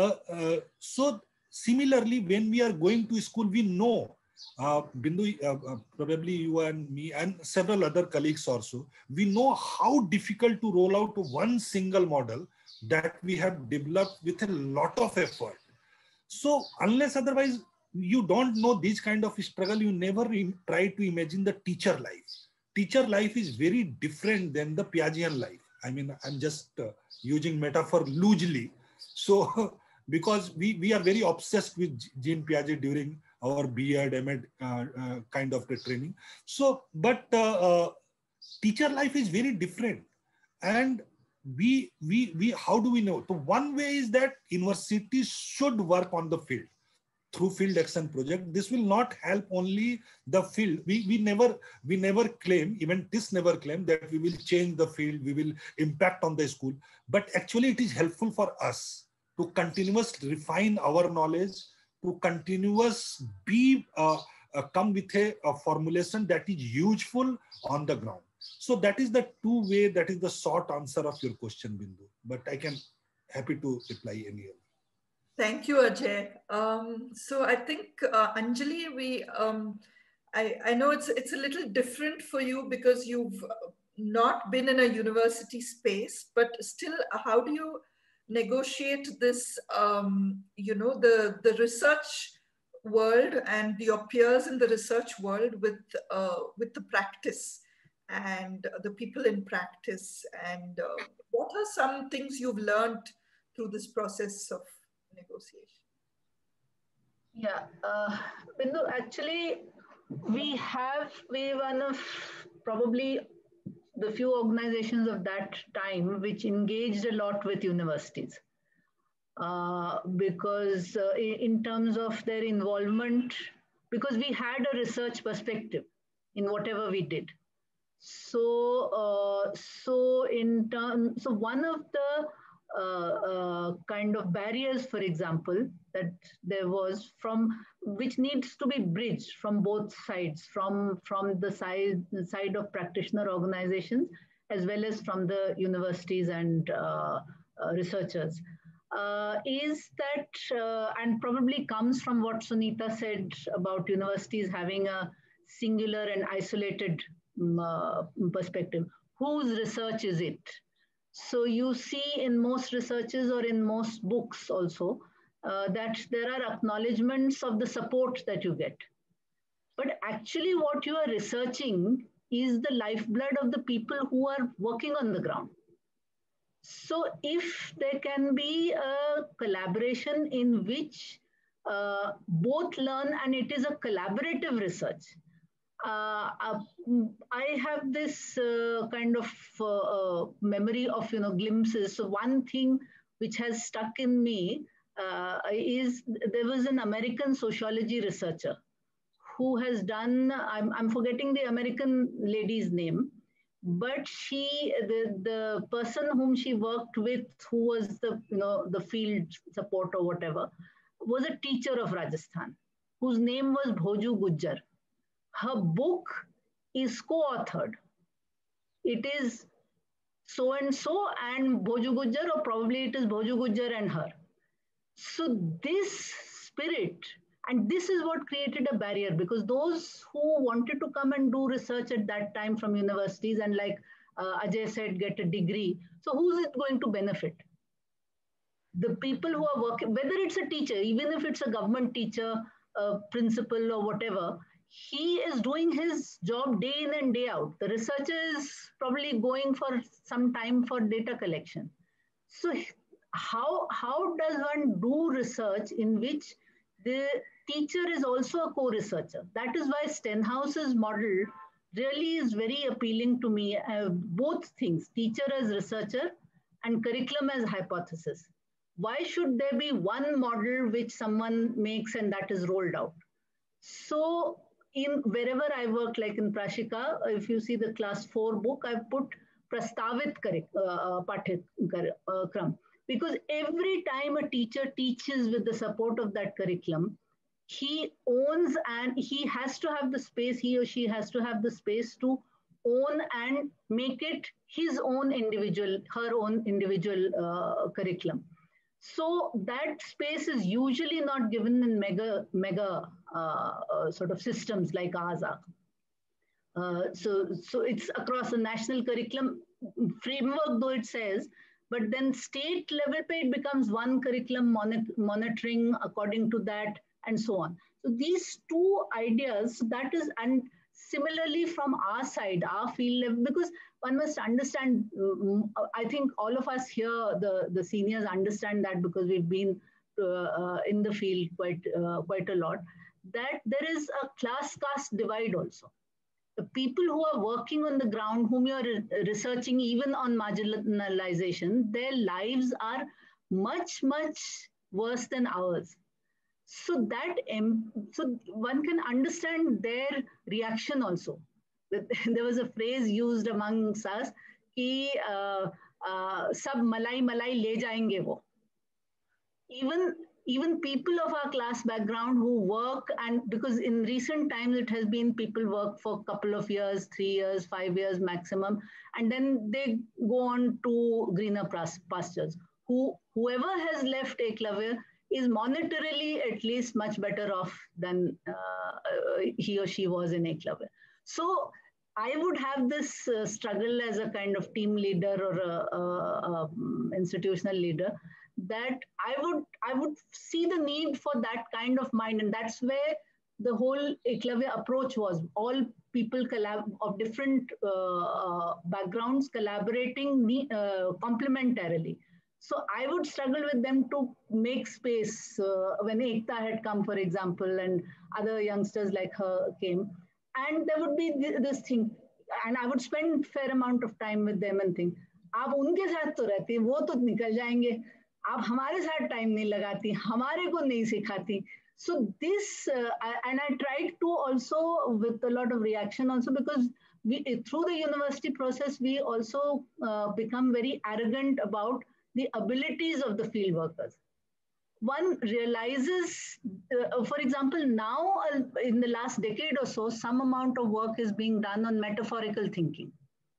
so similarly, when we are going to school, we know, Bindu, probably you and me and several other colleagues also, we know how difficult to roll out one single model that we have developed with a lot of effort. So unless otherwise you don't know this kind of struggle, you never try to imagine the teacher life. Teacher life is very different than the Piagetian life. I mean, I'm just using metaphor loosely. So because we are very obsessed with Jean Piaget during our B.Ed, M.Ed kind of the training. So, but teacher life is very different. And we how do we know? So one way is that universities should work on the field through field action project. This will not help only the field. We never claim, even this never claim that we will change the field, we will impact on the school. But actually it is helpful for us to continuously refine our knowledge, to continuous be come with a formulation that is useful on the ground. So that is the two-way, that is the short answer of your question, Bindu. But I can happy to reply any other. Thank you, Ajay. So I think Anjali, I know it's a little different for you because you've not been in a university space, but still, how do you negotiate this? The research world and your peers in the research world with the practice and the people in practice, and what are some things you've learned through this process of negotiation? Yeah, Bindu, actually, we one of probably the few organizations of that time which engaged a lot with universities. Because in terms of their involvement, because we had a research perspective in whatever we did. So one of the kind of barriers, for example, that there was which needs to be bridged from both sides, from the side of practitioner organizations as well as from the universities and researchers. Is that, and probably comes from what Sunita said about universities having a singular and isolated perspective. Whose research is it? So you see in most researches or in most books also that there are acknowledgements of the support that you get. But actually what you are researching is the lifeblood of the people who are working on the ground. So if there can be a collaboration in which both learn and it is a collaborative research, I have this kind of memory of glimpses. So one thing which has stuck in me is there was an American sociology researcher who has done, I'm forgetting the American lady's name, but the person whom she worked with, who was the field support or whatever, was a teacher of Rajasthan, whose name was Bhoju Gujjar. Her book is co-authored. It is so-and-so and Bhoju Gujjar, or probably it is Bhoju Gujjar and her. So this spirit, and this is what created a barrier, because those who wanted to come and do research at that time from universities and, like Ajay said, get a degree. So who's it going to benefit? The people who are working, whether it's a teacher, even if it's a government teacher, a principal or whatever, he is doing his job day in and day out. The researcher is probably going for some time for data collection. So how does one do research in which the teacher is also a co-researcher? That is why Stenhouse's model really is very appealing to me. Both things, teacher as researcher and curriculum as hypothesis. Why should there be one model which someone makes and that is rolled out? So in wherever I work, like in Prashika, if you see the class 4 book, I've put Prastavit Pathikram, because every time a teacher teaches with the support of that curriculum, he owns and he has to have the space, he or she has to have the space to own and make it his own individual, her own individual curriculum. So that space is usually not given in mega sort of systems like ours are. So it's across the national curriculum framework, though it says, but then state level it becomes one curriculum monitoring according to that and so on. So these two ideas, that is, and similarly from our side, our field level, because one must understand, I think all of us here, the seniors understand that because we've been in the field quite a lot, that there is a class-caste divide also. The people who are working on the ground, whom you're researching even on marginalization, their lives are much, much worse than ours. So so one can understand their reaction also. There was a phrase used amongst us, कि sab malai le jayenge wo. Even even people of our class background who work, and because in recent times it has been people work for a couple of years, 3 years, 5 years maximum, and then they go on to greener pastures. Whoever has left Eklavya is monetarily at least much better off than he or she was in Eklavya. So I would have this struggle as a kind of team leader or a institutional leader, that I would see the need for that kind of mind, and that's where the whole Eklavya approach was. All people of different backgrounds collaborating complementarily. So I would struggle with them to make space when Ekta had come, for example, and other youngsters like her came. And there would be this thing, and I would spend a fair amount of time with them and think, आप उनके साथ तो रहती हैं, वो तो निकल जाएंगे, आप हमारे साथ टाइम नहीं लगाती, हमारे को नहीं सिखाती. So this, and I tried to also, with a lot of reaction also, because through the university process, we also become very arrogant about the abilities of the field workers. One realizes, for example, now in the last decade or so, some amount of work is being done on metaphorical thinking.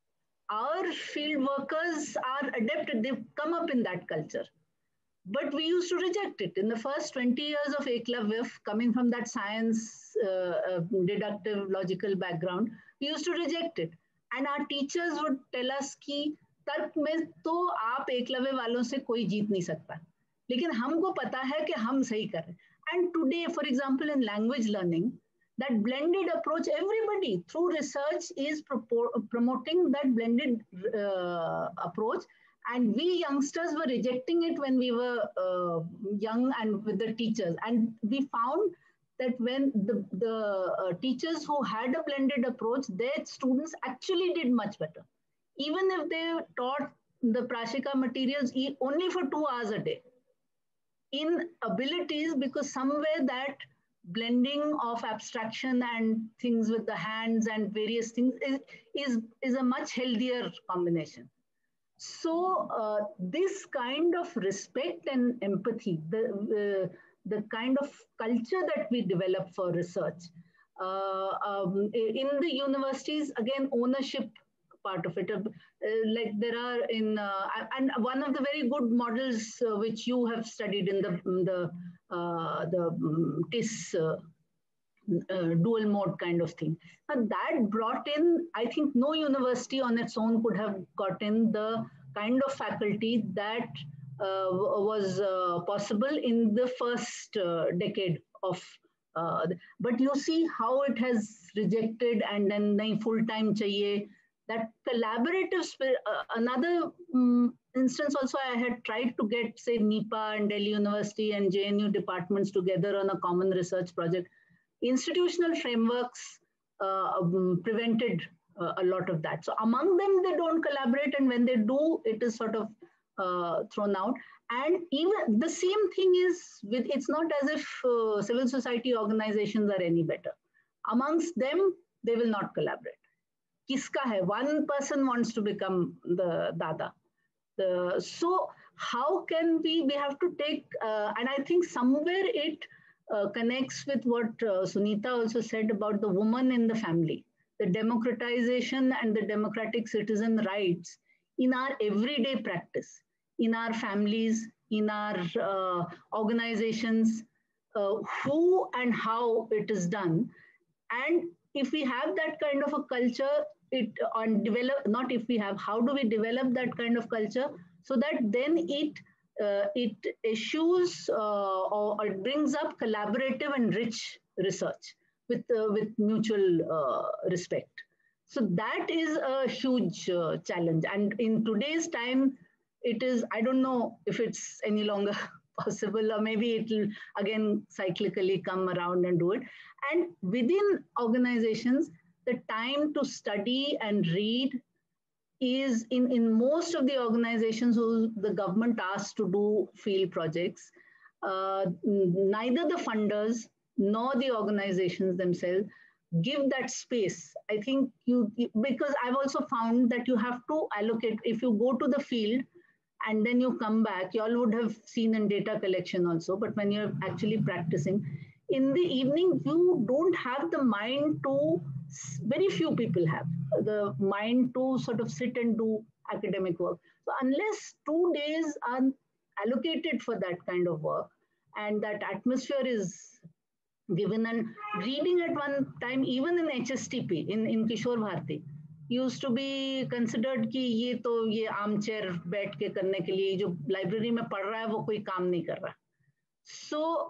Our field workers are adapted, they've come up in that culture. But we used to reject it. In the first 20 years of Eklavya, coming from that science, deductive, logical background, we used to reject it. And our teachers would tell us कि तर्क में तो आप एकलव्य वालों से कोई जीत नहीं सकता, लेकिन हमको पता है कि हम सही कर रहे हैं. And today, for example, in language learning, that blended approach, everybody through research is promoting that blended approach. And we youngsters were rejecting it when we were young and with the teachers. And we found that when the teachers who had a blended approach, their students actually did much better. Even if they taught the Prashika materials only for 2 hours a day. In abilities, because somewhere that blending of abstraction and things with the hands and various things is a much healthier combination. So this kind of respect and empathy, the kind of culture that we develop for research, in the universities, again, ownership part of it, like there are in, and one of the very good models which you have studied in the TIS dual mode kind of thing. And that brought in, I think no university on its own could have gotten the kind of faculty that was possible in the first decade of, but you see how it has rejected, and then nahi full-time chahiye. That collaborative spirit, another instance also, I had tried to get, say, NIPA and Delhi University and JNU departments together on a common research project. Institutional frameworks prevented a lot of that. So among them, they don't collaborate, and when they do, it is sort of thrown out. And even the same thing is with, it's not as if civil society organizations are any better. Amongst them, they will not collaborate. Kiska hai? One person wants to become the dada. So how can we have to take, and I think somewhere it connects with what Sunita also said about the woman in the family, the democratization and the democratic citizen rights in our everyday practice, in our families, in our organizations, who and how it is done. And if we have that kind of a culture, not if we have, how do we develop that kind of culture so that then it issues or it brings up collaborative and rich research with mutual respect. So that is a huge challenge. And in today's time, it is, I don't know if it's any longer possible, or maybe it will again cyclically come around and do it. And within organizations, the time to study and read is in most of the organizations who the government asks to do field projects, neither the funders nor the organizations themselves give that space. I think because I've also found that you have to allocate, if you go to the field, and then you come back, you all would have seen in data collection also, but when you're actually practicing, in the evening, you don't have the mind to, very few people have the mind to sort of sit and do academic work. So unless 2 days are allocated for that kind of work, and that atmosphere is given, and reading at one time, even in HSTP, in Kishore Bharti, used to be considered कि ये armchair बैठ के करने के लिए, जो library में पढ़ रहा है वो कोई काम नहीं कर रहा. So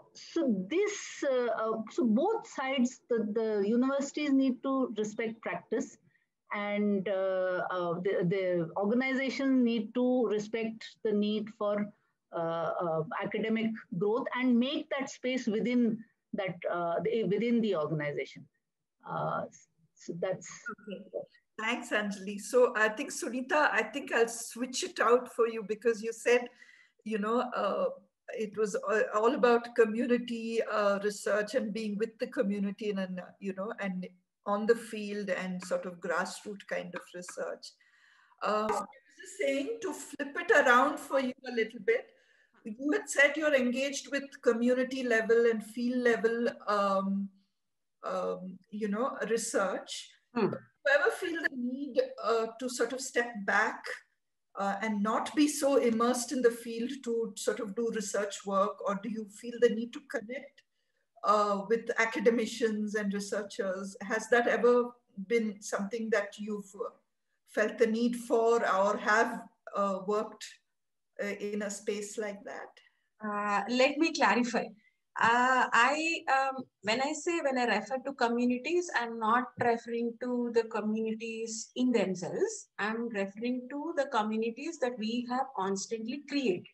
both sides, the universities need to respect practice, and the organizations need to respect the need for academic growth and make that space within that within the organization. So that's okay. Thanks, Anjali. So I think, Sunita, I think I'll switch it out for you, because you said, you know, it was all about community research and being with the community, and you know, and on the field and sort of grassroots kind of research. I was just saying, to flip it around for you a little bit, you had said you're engaged with community level and field level, you know, research. Do you ever feel the need to sort of step back and not be so immersed in the field to sort of do research work? Or do you feel the need to connect with academicians and researchers? Has that ever been something that you've felt the need for, or have worked in a space like that? Let me clarify. When I refer to communities, I'm not referring to the communities in themselves. I'm referring to the communities that we have constantly created.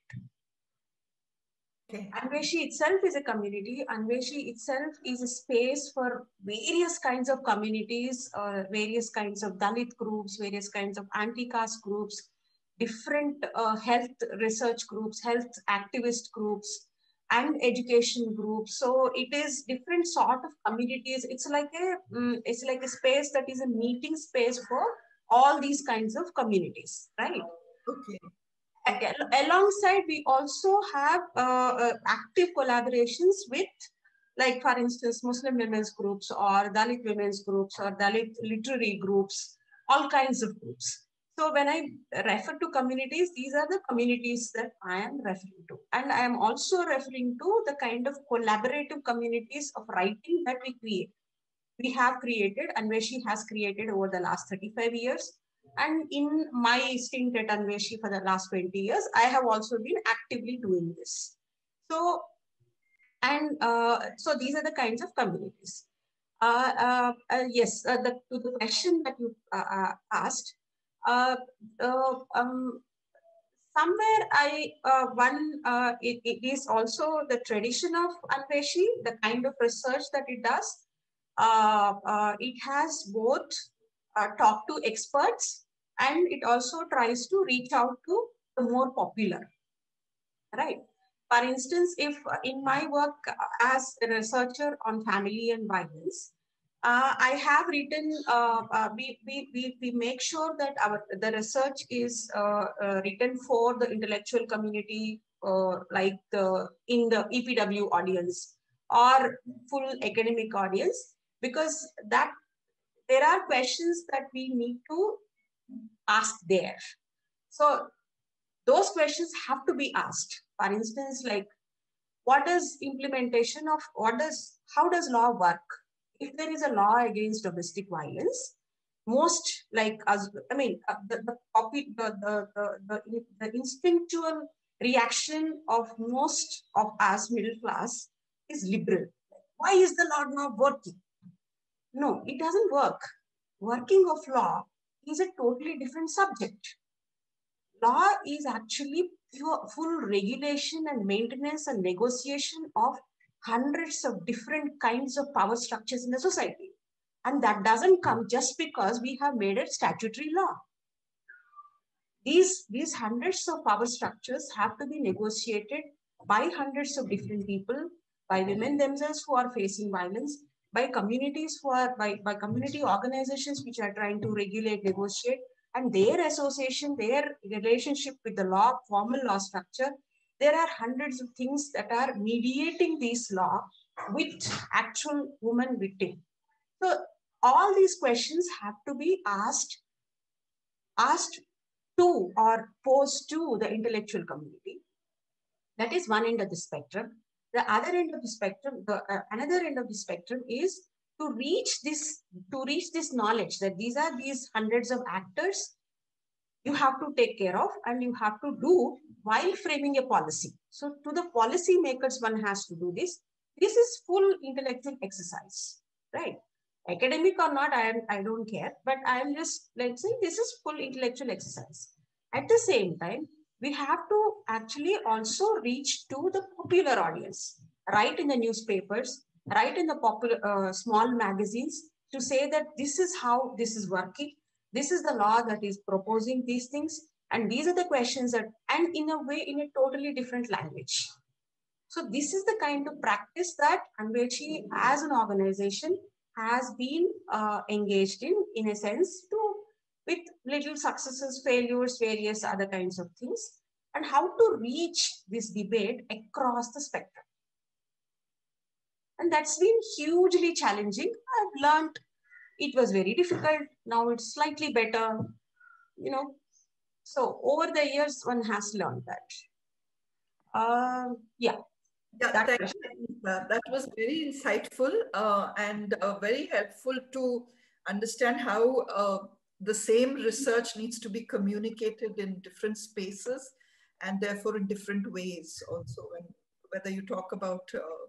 Okay. Anveshi itself is a community. Anveshi itself is a space for various kinds of communities, various kinds of Dalit groups, various kinds of anti-caste groups, different health research groups, health activist groups, and education groups. So it is different sort of communities. It's like a space that is a meeting space for all these kinds of communities, right? Okay. Alongside, we also have active collaborations with, like, for instance, Muslim women's groups or Dalit women's groups or Dalit literary groups, all kinds of groups. So when I refer to communities, these are the communities that I am referring to. And I am also referring to the kind of collaborative communities of writing that we create. We have created, Anveshi has created over the last 35 years. And in my stint at Anveshi for the last 20 years, I have also been actively doing this. So, and so these are the kinds of communities. Yes, to the question that you asked, somewhere it is also the tradition of Anveshi, the kind of research that it does. It has both talk to experts, and it also tries to reach out to the more popular, right? For instance, if in my work as a researcher on family and violence, I have written, we make sure that the research is written for the intellectual community, like in the EPW audience or full academic audience, because that there are questions that we need to ask there. So those questions have to be asked. For instance, like, what is implementation of, how does law work? If there is a law against domestic violence, most, like, the instinctual reaction of most of us middle class is liberal. Why is the law not working? No, it doesn't work. Working of law is a totally different subject. Law is actually full regulation and maintenance and negotiation of hundreds of different kinds of power structures in the society. And that doesn't come just because we have made it statutory law. These hundreds of power structures have to be negotiated by hundreds of different people, by women themselves who are facing violence, by communities who are, by community organizations which are trying to regulate, negotiate, and their association, their relationship with the law, formal law structure. There are hundreds of things that are mediating this law with actual woman victim. So all these questions have to be asked to or posed to the intellectual community. That is one end of the spectrum. The other end of the spectrum, another end of the spectrum is to reach this knowledge that these are these hundreds of actors you have to take care of and you have to do while framing a policy. So to the policy makers, one has to do this. This is full intellectual exercise, right? Academic or not, I don't care, but I'm just, let's say this is full intellectual exercise. At the same time, we have to actually also reach to the popular audience, write in the newspapers, write in the popular small magazines to say that this is how this is working. This is the law that is proposing these things. And these are the questions that, and in a way, in a totally different language. So this is the kind of practice that Anvechi as an organization has been engaged in a sense, with little successes, failures, various other kinds of things, and how to reach this debate across the spectrum. And that's been hugely challenging. I've learned it was very difficult. Now it's slightly better, you know. So over the years, one has learned that. Yeah. Yeah, thank you. That was very insightful and very helpful to understand how the same research needs to be communicated in different spaces and therefore in different ways also. And whether you talk about,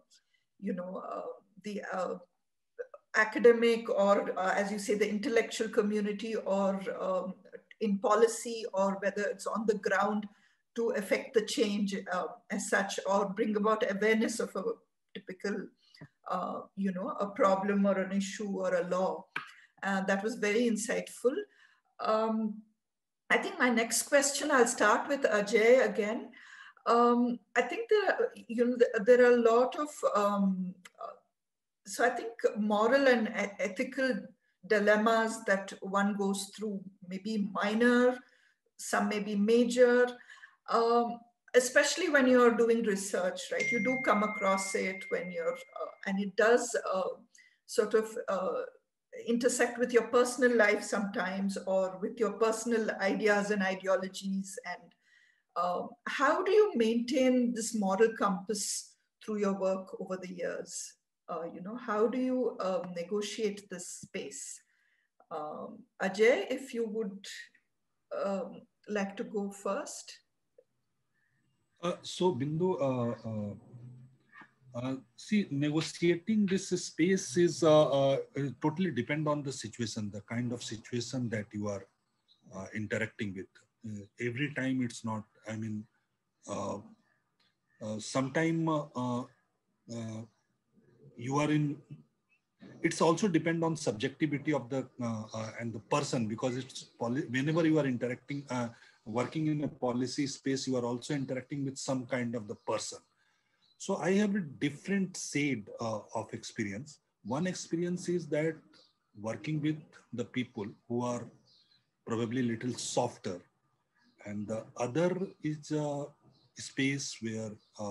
the academic or, as you say, the intellectual community, or in policy, or whether it's on the ground to affect the change as such, or bring about awareness of a typical, a problem or an issue or a law. That was very insightful. I think my next question, I'll start with Ajay again. I think there are a lot of, so I think moral and ethical dilemmas that one goes through, maybe minor, some may be major, especially when you're doing research, right? You do come across it when you're, and it does sort of intersect with your personal life sometimes, or with your personal ideas and ideologies. And how do you maintain this moral compass through your work over the years? How do you negotiate this space? Ajay, if you would like to go first. So Bindu, see, negotiating this space is totally depend on the situation, the kind of situation that you are interacting with. Every time it's not, I mean, sometime you are in, it's also depend on subjectivity of the and the person, because it's whenever you are interacting, working in a policy space, you are also interacting with some kind of the person. So I have a different shade of experience. One experience is that working with the people who are probably a little softer, and the other is a space where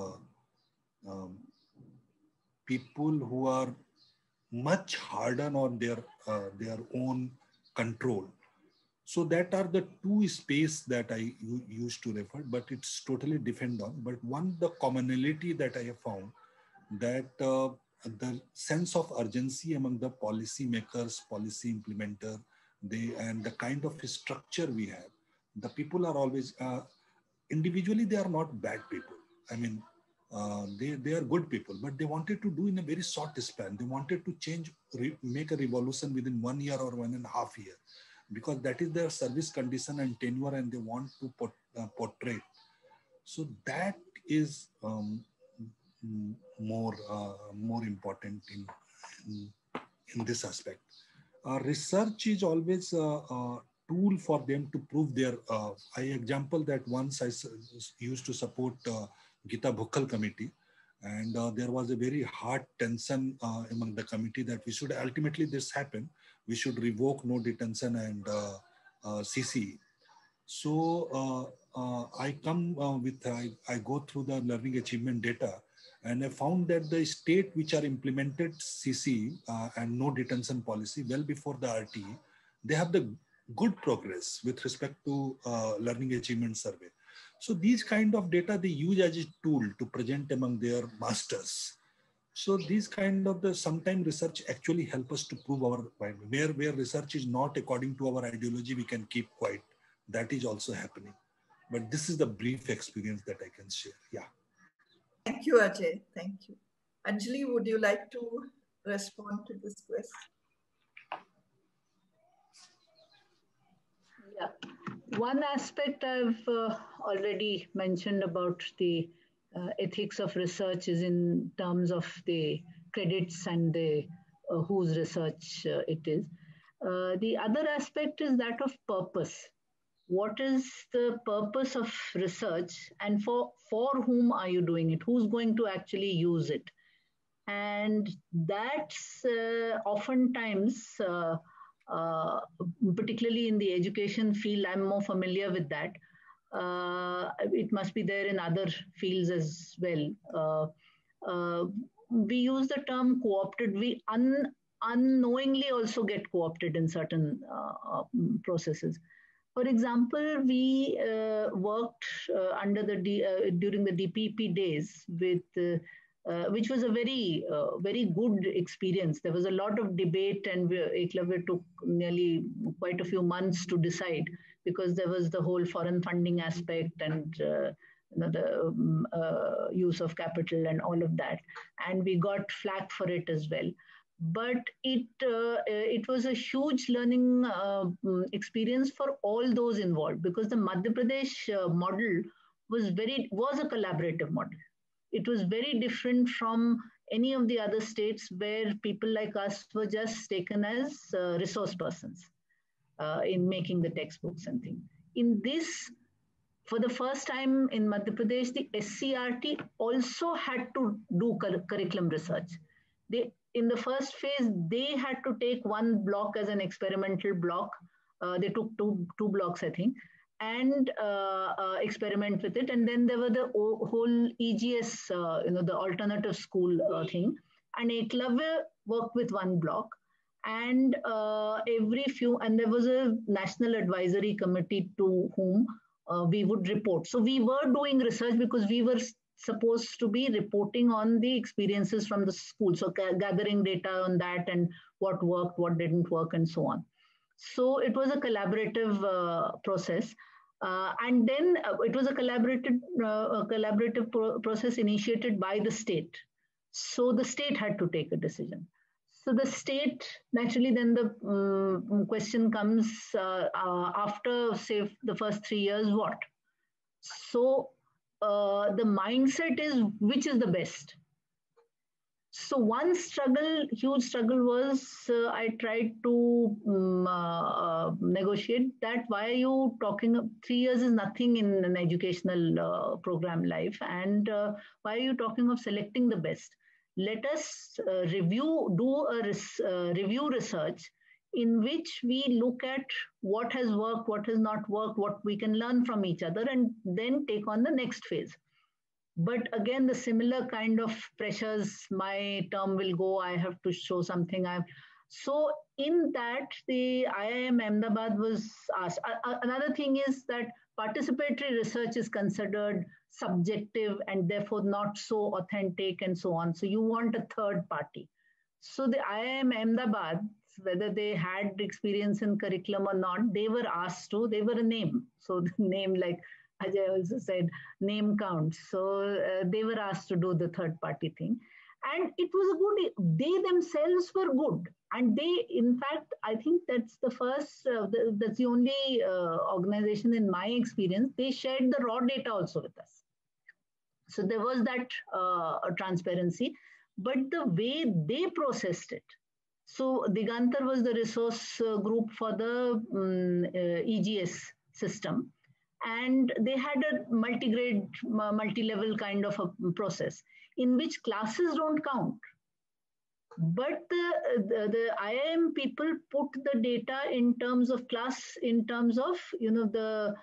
people who are much harder on their own control. So that are the two spaces that I used to refer, but it's totally different on. But one, the commonality that I have found, that the sense of urgency among the policy makers, policy implementer, and the kind of structure we have, the people are always, individually, they are not bad people. I mean, they are good people, but they wanted to do in a very short span. They wanted to change, make a revolution within 1 year or 1.5 years, because that is their service condition and tenure, and they want to portray. So that is more important in this aspect. Research is always a tool for them to prove their. Example that once I used to support Gita Bhukkal committee, and there was a very hard tension among the committee that we should ultimately this happen. We should revoke no detention and CC. So I come I go through the learning achievement data, and I found that the state which are implemented CC and no detention policy well before the RTE, they have the good progress with respect to learning achievement survey. So these kind of data they use as a tool to present among their masters. So these kind of the sometime research actually help us to prove our point. Where research is not according to our ideology, we can keep quiet. That is also happening. But this is the brief experience that I can share. Yeah. Thank you, Ajay. Thank you. Anjali, would you like to respond to this question? Yeah. One aspect I've already mentioned about the ethics of research is in terms of the credits and the whose research it is. The other aspect is that of purpose. What is the purpose of research, and for whom are you doing it? Who's going to actually use it? And that's oftentimes, particularly in the education field, I'm more familiar with that. It must be there in other fields as well. We use the term co-opted. We unknowingly also get co-opted in certain processes. For example, we worked under the during the DPP days with which was a very good experience. There was a lot of debate, and Eklavya took nearly quite a few months to decide, because there was the whole foreign funding aspect and the use of capital and all of that, and we got flack for it as well. But it was a huge learning experience for all those involved, because the Madhya Pradesh model was a collaborative model. It was very different from any of the other states where people like us were just taken as resource persons in making the textbooks and things. In this, for the first time in Madhya Pradesh, the SCRT also had to do curriculum research. In the first phase, they had to take one block as an experimental block. They took two blocks, I think, and experiment with it. And then there were the whole EGS, the alternative school thing. And Eklavya worked with one block. And and there was a national advisory committee to whom we would report. So we were doing research because we were supposed to be reporting on the experiences from the school. So gathering data on that and what worked, what didn't work, and so on. So it was a collaborative process. And then it was a collaborative process initiated by the state. So the state had to take a decision. So the state, naturally, then the question comes after, say, the first 3 years, what? So the mindset is, which is the best? So one huge struggle was I tried to negotiate that. Why are you talking? 3 years is nothing in an educational program life. And why are you talking of selecting the best? Let us do a review research in which we look at what has worked, what has not worked, what we can learn from each other, and then take on the next phase. But again, the similar kind of pressures, my term will go, I have to show something. So in that, the IIM Ahmedabad was asked. Another thing is that participatory research is considered subjective and therefore not so authentic and so on. So you want a third party. So the IIM Ahmedabad, whether they had experience in curriculum or not, they were asked to, they were a name. So the name, like Ajay also said, name counts. So they were asked to do the third party thing. And it was a good, they themselves were good. And they, in fact, I think that's the first, that's the only organization in my experience, they shared the raw data also with us. So there was that transparency, but the way they processed it. So Digantar was the resource group for the EGS system. And they had a multi-grade, multi-level kind of a process in which classes don't count. But the IIM people put the data in terms of class, in terms of, you know, the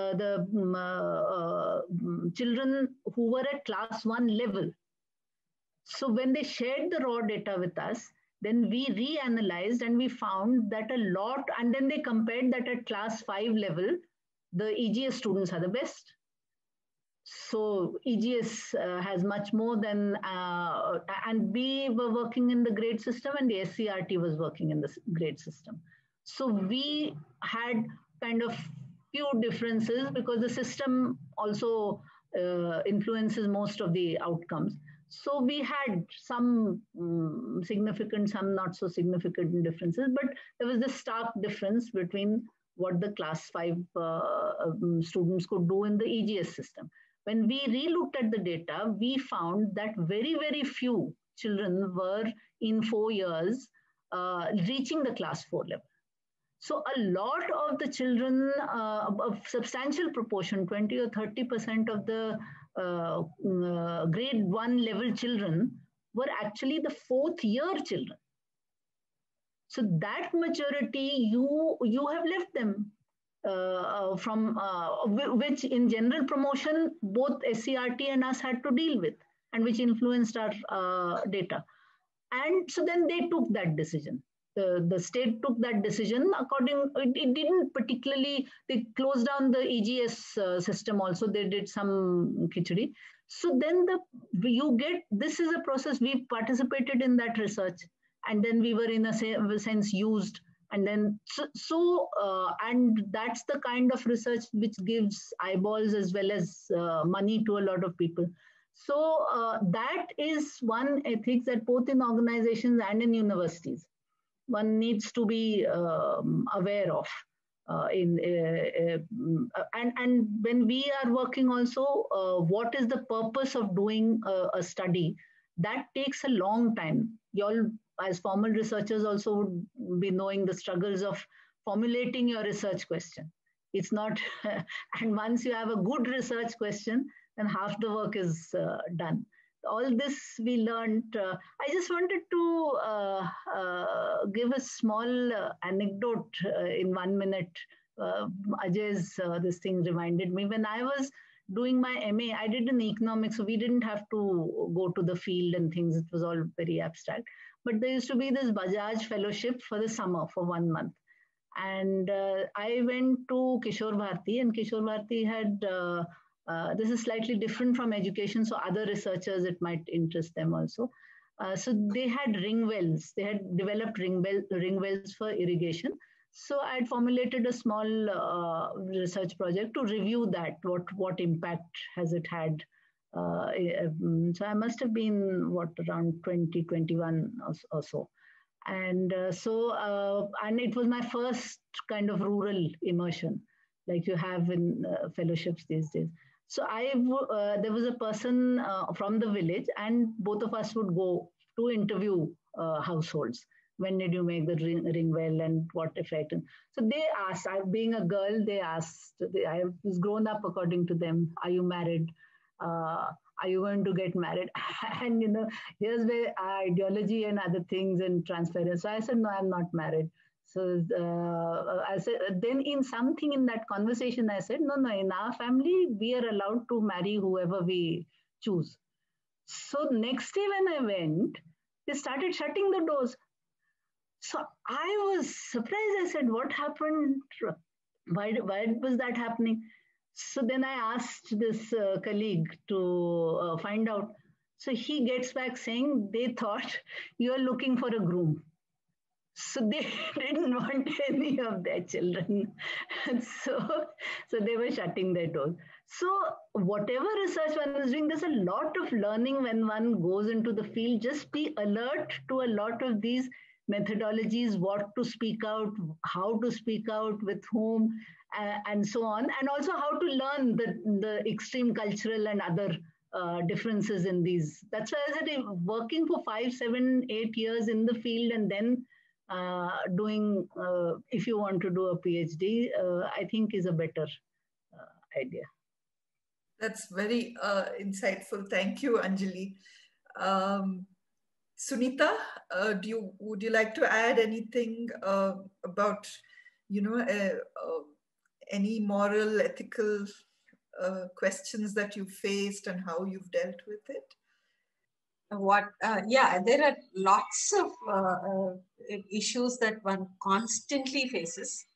children who were at class 1 level. So when they shared the raw data with us, then we reanalyzed and we found that a lot, and then they compared that at class 5 level, the EGS students are the best. So EGS has much more than, and we were working in the grade system and the SCRT was working in the grade system. So we had kind of few differences because the system also influences most of the outcomes. So we had some significant, some not so significant differences, but there was this stark difference between what the class 5 students could do in the EGS system. When we re-looked at the data, we found that very, very few children were in 4 years reaching the class 4 level. So a lot of the children, a substantial proportion, 20 or 30% of the grade 1 level children were actually the 4th year children. So that maturity, you have left them from which in general promotion, both SCRT and us had to deal with, and which influenced our data. And so then they took that decision. The state took that decision according, it didn't particularly, they closed down the EGS system also, they did some khichdi. So then you get, this is a process, we participated in that research, and then we were in a sense used. And then, and that's the kind of research which gives eyeballs as well as money to a lot of people. So that is one ethics that both in organizations and in universities, one needs to be aware of. And when we are working also, what is the purpose of doing a study? That takes a long time. You all, as formal researchers, also would be knowing the struggles of formulating your research question. It's not, and once you have a good research question, then half the work is done. All this we learned. I just wanted to give a small anecdote in 1 minute. Ajay's this thing reminded me. When I was doing my MA, I did in economics, so we didn't have to go to the field and things. It was all very abstract. But there used to be this Bajaj fellowship for the summer for 1 month. And I went to Kishore Bharti, and Kishore Bharti had, this is slightly different from education, so other researchers, it might interest them also. So they had ring wells. They had developed ring wells for irrigation. So I had formulated a small research project to review that, what impact has it had. So I must have been, around 2021 or so. And and it was my first kind of rural immersion, like you have in fellowships these days. So there was a person from the village, and both of us would go to interview households. When did you make the ring well, and what effect? And so they asked, being a girl, they asked, I was grown up according to them, are you married? Are you going to get married? And you know, here's where ideology and other things and transference. So I said, no, I'm not married. So I said, then in something in that conversation, I said, no, in our family, we are allowed to marry whoever we choose. So next day when I went, they started shutting the doors. So I was surprised. I said, what happened? Why was that happening? So then I asked this colleague to find out. So he gets back saying, they thought you are looking for a groom. So they didn't want any of their children. So they were shutting their doors. So whatever research one is doing, there's a lot of learning when one goes into the field. Just be alert to a lot of these methodologies, what to speak out, how to speak out, with whom, and so on. And also how to learn the extreme cultural and other differences in these. That's why I said working for 5, 7, 8 years in the field and then doing, if you want to do a PhD, I think is a better idea. That's very insightful. Thank you, Anjali. Sunita, would you like to add anything about, any moral, ethical questions that you faced and how you've dealt with it? Yeah, there are lots of issues that one constantly faces.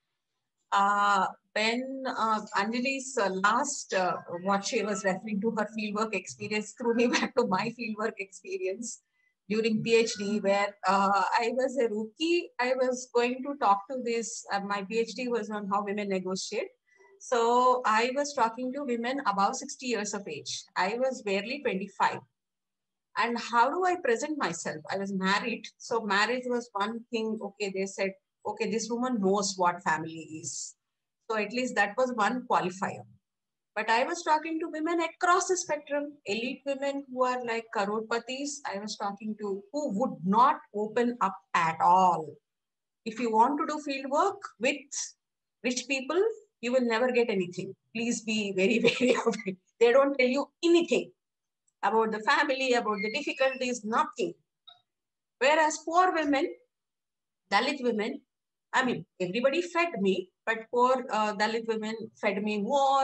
When Anjali's last, what she was referring to, her fieldwork experience, threw me back to my fieldwork experience during PhD, where I was a rookie. I was going to talk to this, my PhD was on how women negotiate. So I was talking to women above 60 years of age. I was barely 25. And how do I present myself? I was married. So marriage was one thing. Okay, they said, okay, this woman knows what family is. So at least that was one qualifier. But I was talking to women across the spectrum, elite women who are like crorpatis. I was talking to who would not open up at all. If you want to do field work with rich people, you will never get anything. Please be very, very aware. They don't tell you anything about the family, about the difficulties, nothing. Whereas poor women, Dalit women, I mean, everybody fed me, but poor Dalit women fed me more.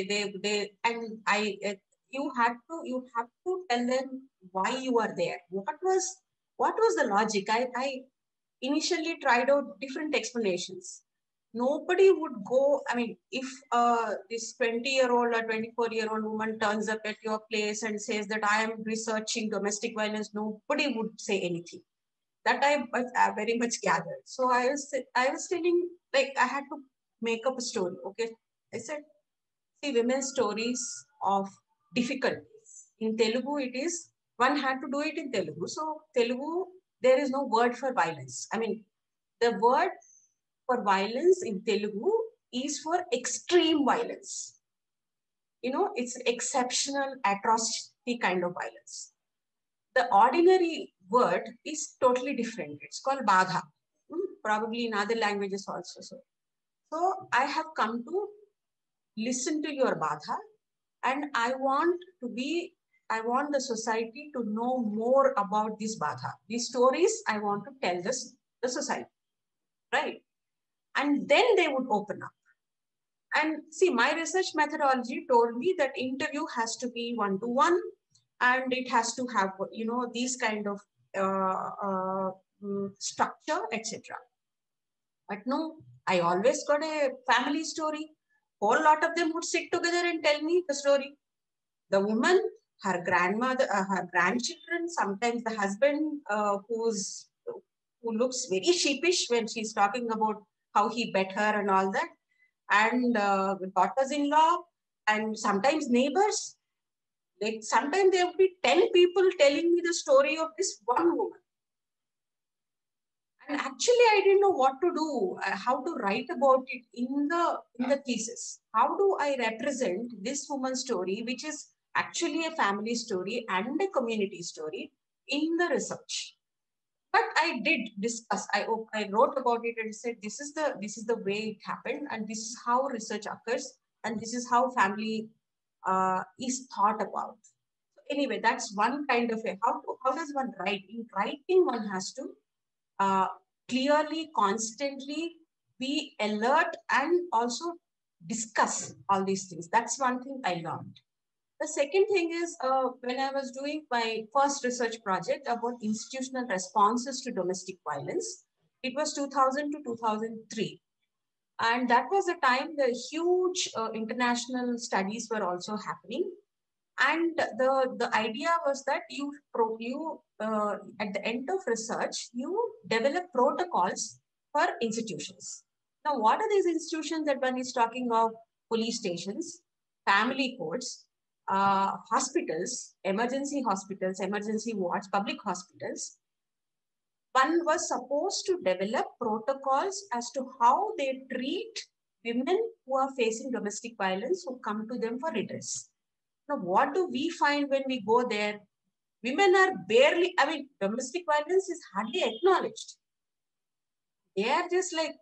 And you have to tell them why you are there. What was the logic? I initially tried out different explanations. Nobody would go, I mean, if this 20-year-old or 24-year-old woman turns up at your place and says that I am researching domestic violence, nobody would say anything. That I very much gathered. So I was telling, like, I had to make up a story. Okay, I said, see, women's stories of difficulties. In Telugu, it is, one had to do it in Telugu. So Telugu, there is no word for violence. I mean, the word for violence in Telugu is for extreme violence. It's exceptional atrocity kind of violence. The ordinary word is totally different. It's called badha. Probably in other languages also. So I have come to listen to your badha, and I want the society to know more about this badha. These stories I want to tell the society, right? And then they would open up. And see, my research methodology told me that interview has to be one-to-one, and it has to have, these kind of structure, etc. But no, I always got a family story. Whole lot of them would sit together and tell me the story. The woman, her grandmother, her grandchildren, sometimes the husband who looks very sheepish when she's talking about how he bet her and all that, and daughters-in-law, and sometimes neighbors. Like sometimes there would be 10 people telling me the story of this one woman. And actually, I didn't know what to do, how to write about it in the thesis. How do I represent this woman's story, which is actually a family story and a community story, in the research? But I did discuss. I wrote about it and said this is the way it happened, and this is how research occurs, and this is how family is thought about. So anyway, that's one kind of a how does one write? In writing, one has to clearly, constantly be alert and also discuss all these things. That's one thing I learned. The second thing is when I was doing my first research project about institutional responses to domestic violence, it was 2000 to 2003. And that was a time the huge international studies were also happening. And the idea was that you at the end of research, you develop protocols for institutions. Now, what are these institutions that one is talking of? Police stations, family courts, hospitals, emergency wards, public hospitals. One was supposed to develop protocols as to how they treat women who are facing domestic violence who come to them for redress. Now, what do we find when we go there? Women are barely, I mean, domestic violence is hardly acknowledged. They are just like,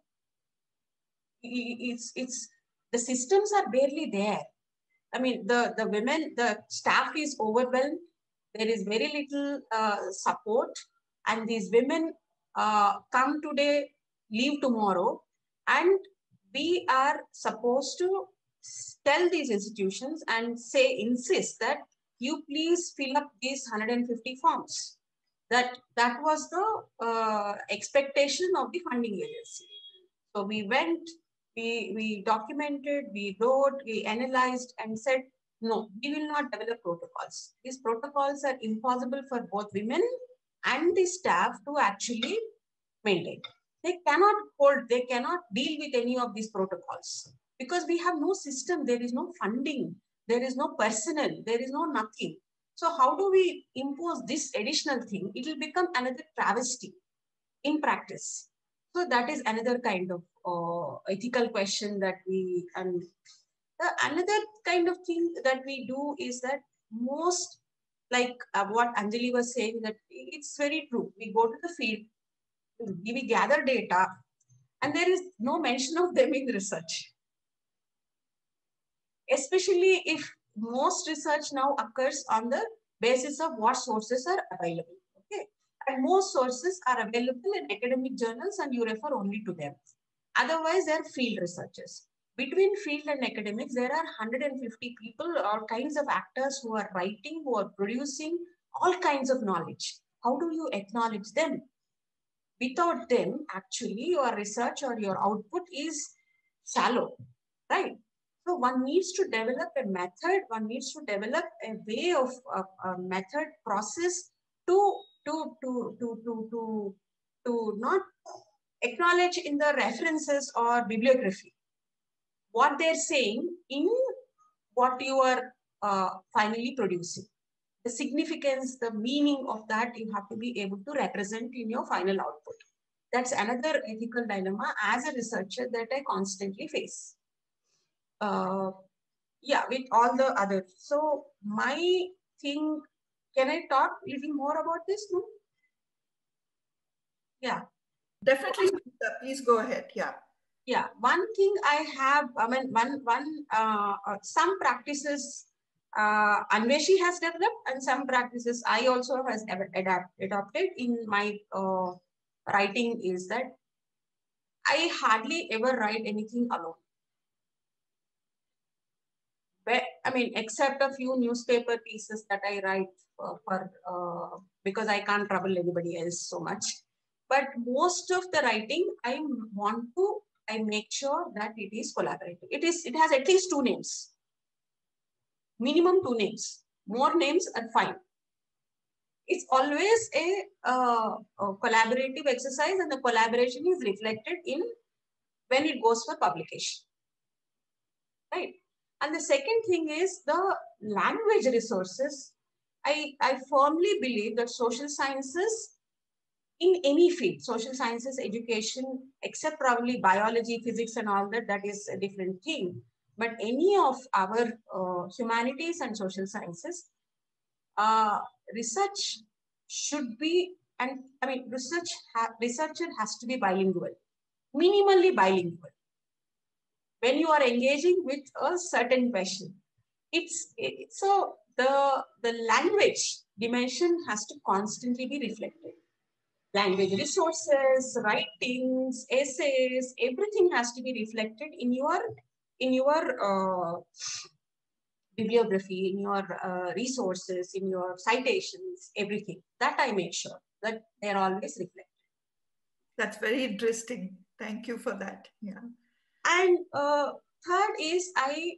the systems are barely there. I mean, the women, the staff is overwhelmed. There is very little support. And these women come today, leave tomorrow, and we are supposed to tell these institutions and insist that you please fill up these 150 forms. That was the expectation of the funding agency. So we went, we documented, we wrote, we analyzed and said, no, we will not develop protocols. These protocols are impossible for both women and the staff to actually maintain. They cannot deal with any of these protocols because we have no system. There is no funding. There is no personnel. There is no nothing. So how do we impose this additional thing? It will become another travesty in practice. So that is another kind of ethical question that we, and another kind of thing that we do is that most, like what Anjali was saying, that it's very true. We go to the field, we gather data, and there is no mention of them in research. Especially if most research now occurs on the basis of what sources are available. Okay, and most sources are available in academic journals, and you refer only to them. Otherwise, they are field researchers. Between field and academics, there are 150 people, all kinds of actors who are writing, who are producing all kinds of knowledge. How do you acknowledge them? Without them, actually, your research or your output is shallow, right? So one needs to develop a method, one needs to develop a way of a method process to not acknowledge in the references or bibliography what they're saying in what you are finally producing. The significance, the meaning of that, you have to be able to represent in your final output. That's another ethical dilemma as a researcher that I constantly face. Yeah, with all the others. So my thing, can I talk a little more about this? No? Yeah. Definitely, please go ahead. Yeah. Yeah, one thing I have, I mean, some practices Anveshi has developed, and some practices I also has adopted in my writing is that I hardly ever write anything alone. But, I mean, except a few newspaper pieces that I write because I can't trouble anybody else so much. But most of the writing, I make sure that it is collaborative. It has at least 2 names. Minimum 2 names. More names are fine. It's always a collaborative exercise, and the collaboration is reflected in when it goes for publication. Right? And the second thing is the language resources. I firmly believe that social sciences, in any field, social sciences, education, except probably biology, physics and all that, that is a different thing. But any of our humanities and social sciences, research should be, and I mean, researcher has to be bilingual, minimally bilingual. When you are engaging with a certain question, so the language dimension has to constantly be reflected. Language resources, writings, essays, everything has to be reflected in your bibliography, in your resources, in your citations, everything. That I make sure that they're always reflected. That's very interesting. Thank you for that. Yeah. And third is I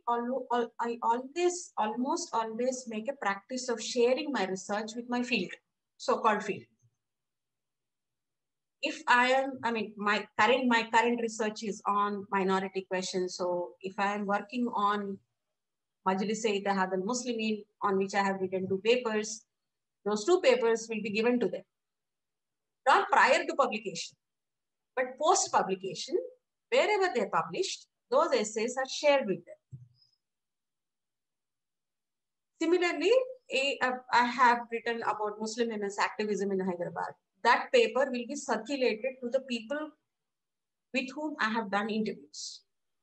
almost always make a practice of sharing my research with my field, so-called field. If my current research is on minority questions. So if I am working on Majlis-e-Ittihad al-Muslimin, on which I have written 2 papers, those 2 papers will be given to them. Not prior to publication, but post-publication, wherever they're published, those essays are shared with them. Similarly, I have written about Muslim women's activism in Hyderabad. That paper will be circulated to the people with whom I have done interviews.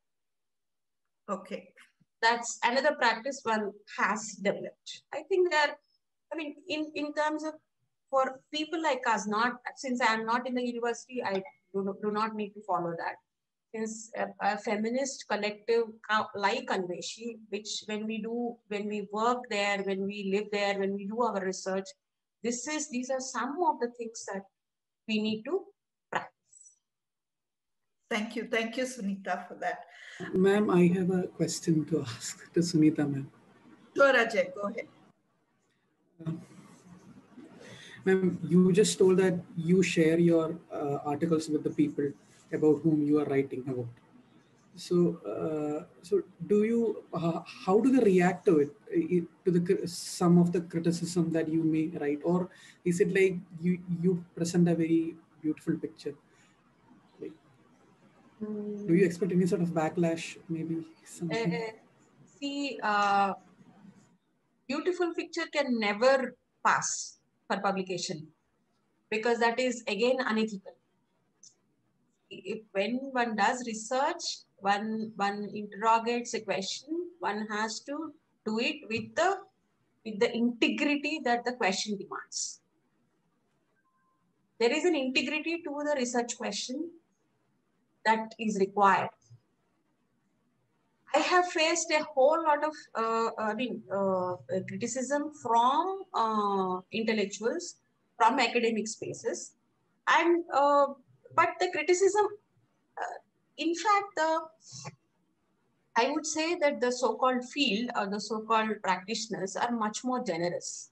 Okay. That's another practice one has developed. I think that, in terms of for people like us, since I am not in the university, I do not need to follow that. Since a feminist collective like Anveshi, which when we work there, when we live there, when we do our research, these are some of the things that we need to practice. Thank you, Sunita, for that. Ma'am, I have a question to ask to Sunita, ma'am. Sure, Ajay, go ahead. Ma'am, you just told that you share your articles with the people about whom you are writing about. So, so do you? How do they react to it? To some of the criticism that you may write, or is it like you present a very beautiful picture? Like, do you expect any sort of backlash? Maybe something. See, beautiful picture can never pass for publication, because that is again unethical. When one does research, one interrogates a question, one has to do it with the integrity that the question demands. There is an integrity to the research question that is required. I have faced a whole lot of criticism from intellectuals, from academic spaces, and but the criticism, in fact, I would say that the so-called field or the so-called practitioners are much more generous.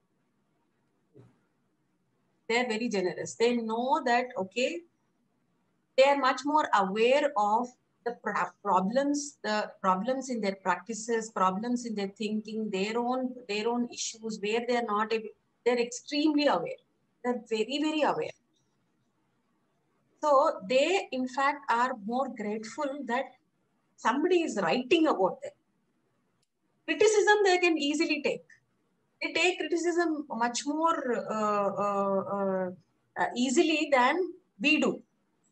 They are very generous. They know that, okay, they are much more aware of the problems in their practices, problems in their thinking, their own issues where they are not able. They're extremely aware. They're very, very aware. So they, in fact, are more grateful that somebody is writing about them. Criticism they can easily take. They take criticism much more easily than we do.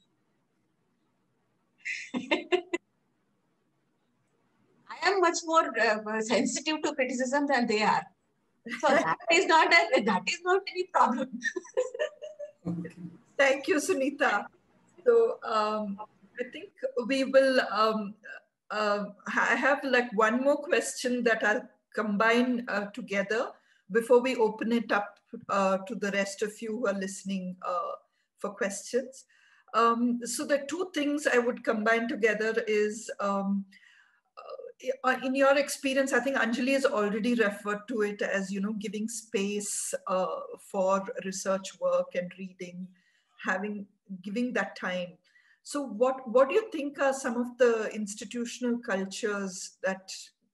I am much more sensitive to criticism than they are. So that is not any problem. Okay. Thank you, Sunita. So I think we will I have like one more question that I'll combine together before we open it up to the rest of you who are listening for questions. So the two things I would combine together is, in your experience, I think Anjali has already referred to it as, giving space for research work and reading, giving that time. So what do you think are some of the institutional cultures that,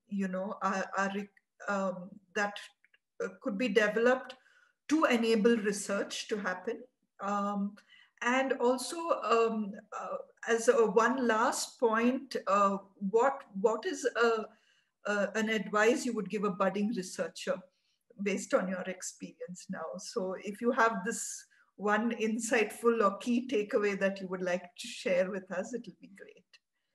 that could be developed to enable research to happen? And also, as one last point, what is an advice you would give a budding researcher based on your experience now? So if you have this one insightful or key takeaway that you would like to share with us, it will be great.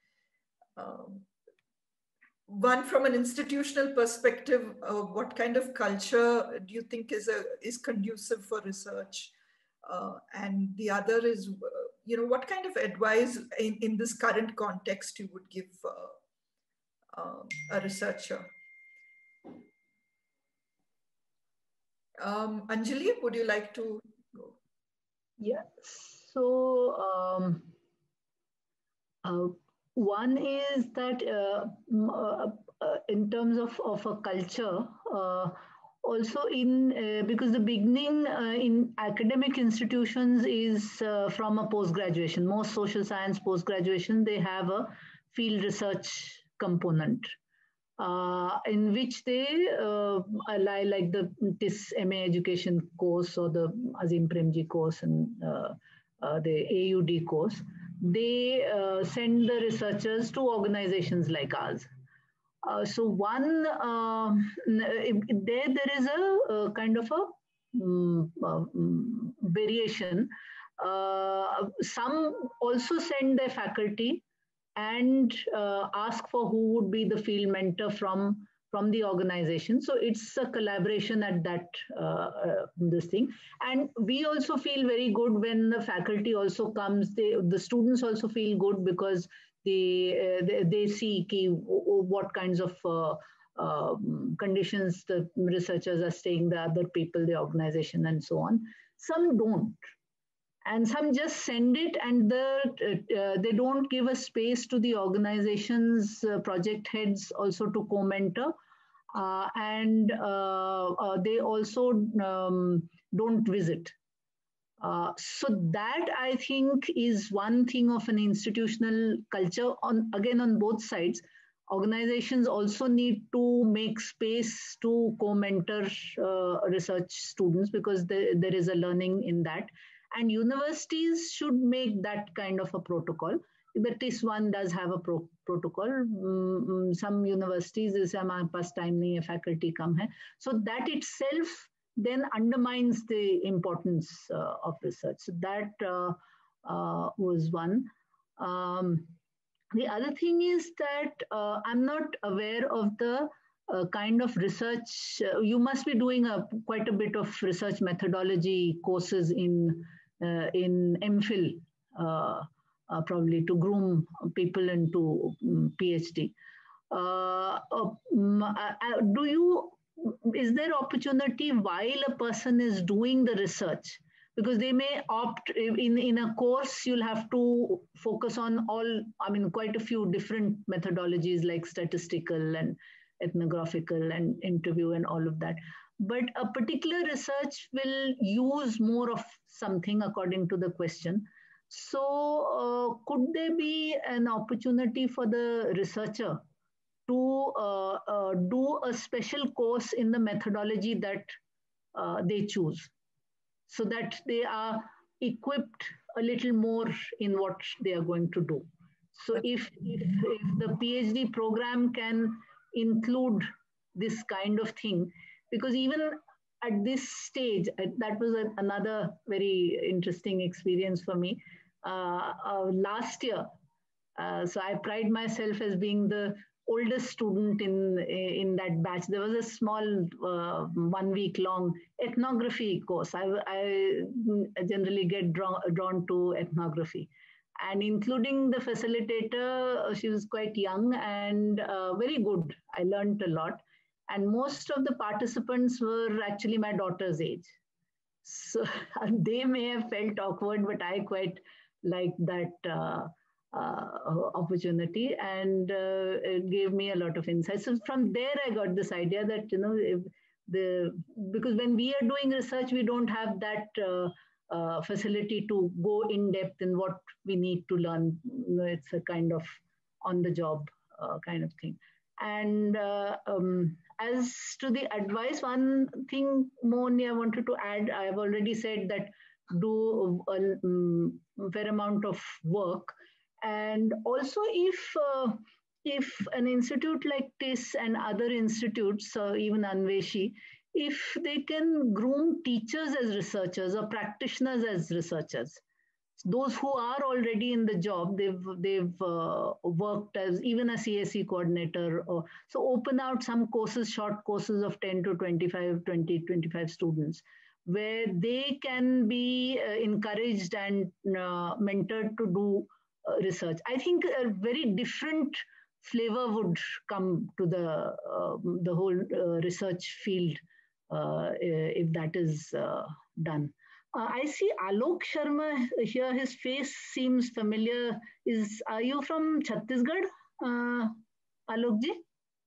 One, from an institutional perspective, what kind of culture do you think is conducive for research? And the other is, what kind of advice in this current context you would give a researcher? Anjali, would you like to go? Yeah. So one is that in terms of a culture, also because the beginning in academic institutions is from a post-graduation. Most social science post-graduation, they have a field research component in which they, like the TIS MA education course or the Azim Premji course and the AUD course, they send the researchers to organizations like ours. So one, there is a kind of a variation. Some also send their faculty and ask for who would be the field mentor from from the organization. So it's a collaboration at that this thing. And we also feel very good when the faculty also comes. The students also feel good because they see what kinds of conditions the researchers are staying, the other people, the organization, and so on. Some don't. And some just send it, and they don't give a space to the organization's project heads also to co-mentor. And they also don't visit. So that, I think, is one thing of an institutional culture. Again, on both sides, organizations also need to make space to co-mentor research students, because there is a learning in that. And universities should make that kind of a protocol. The TIS one does have a protocol. Some universities is हमारे पास time नहीं है, faculty कम है. So that itself then undermines the importance of research. So that was one. The other thing is that I'm not aware of the kind of research. You must be doing quite a bit of research methodology courses in MPhil, probably to groom people into PhD. Is there opportunity while a person is doing the research? Because they may opt in a course, you'll have to focus on quite a few different methodologies like statistical and ethnographical and interview and all of that. But a particular research will use more of something according to the question. So could there be an opportunity for the researcher to do a special course in the methodology that they choose, so that they are equipped a little more in what they are going to do? So if the PhD program can include this kind of thing, because even at this stage, that was another very interesting experience for me. Last year, so I pride myself as being the oldest student in that batch. There was a small 1 week long ethnography course. I generally get drawn to ethnography. And including the facilitator, she was quite young and very good. I learned a lot. And most of the participants were actually my daughter's age. So they may have felt awkward, but I quite liked that opportunity, and it gave me a lot of insights. So from there, I got this idea that, because when we are doing research, we don't have that facility to go in depth in what we need to learn. It's a kind of on the job kind of thing. And as to the advice, one thing more I wanted to add, I have already said that do a fair amount of work. And also if an institute like TIS and other institutes, even Anveshi, if they can groom teachers as researchers or practitioners as researchers, those who are already in the job, they've worked as even a CSE coordinator, so open out some courses, short courses of 10 to 25 students, where they can be encouraged and mentored to do research. I think a very different flavor would come to the whole research field if that is done. I see Alok Sharma here. His face seems familiar. Are you from Chhattisgarh, Alok ji?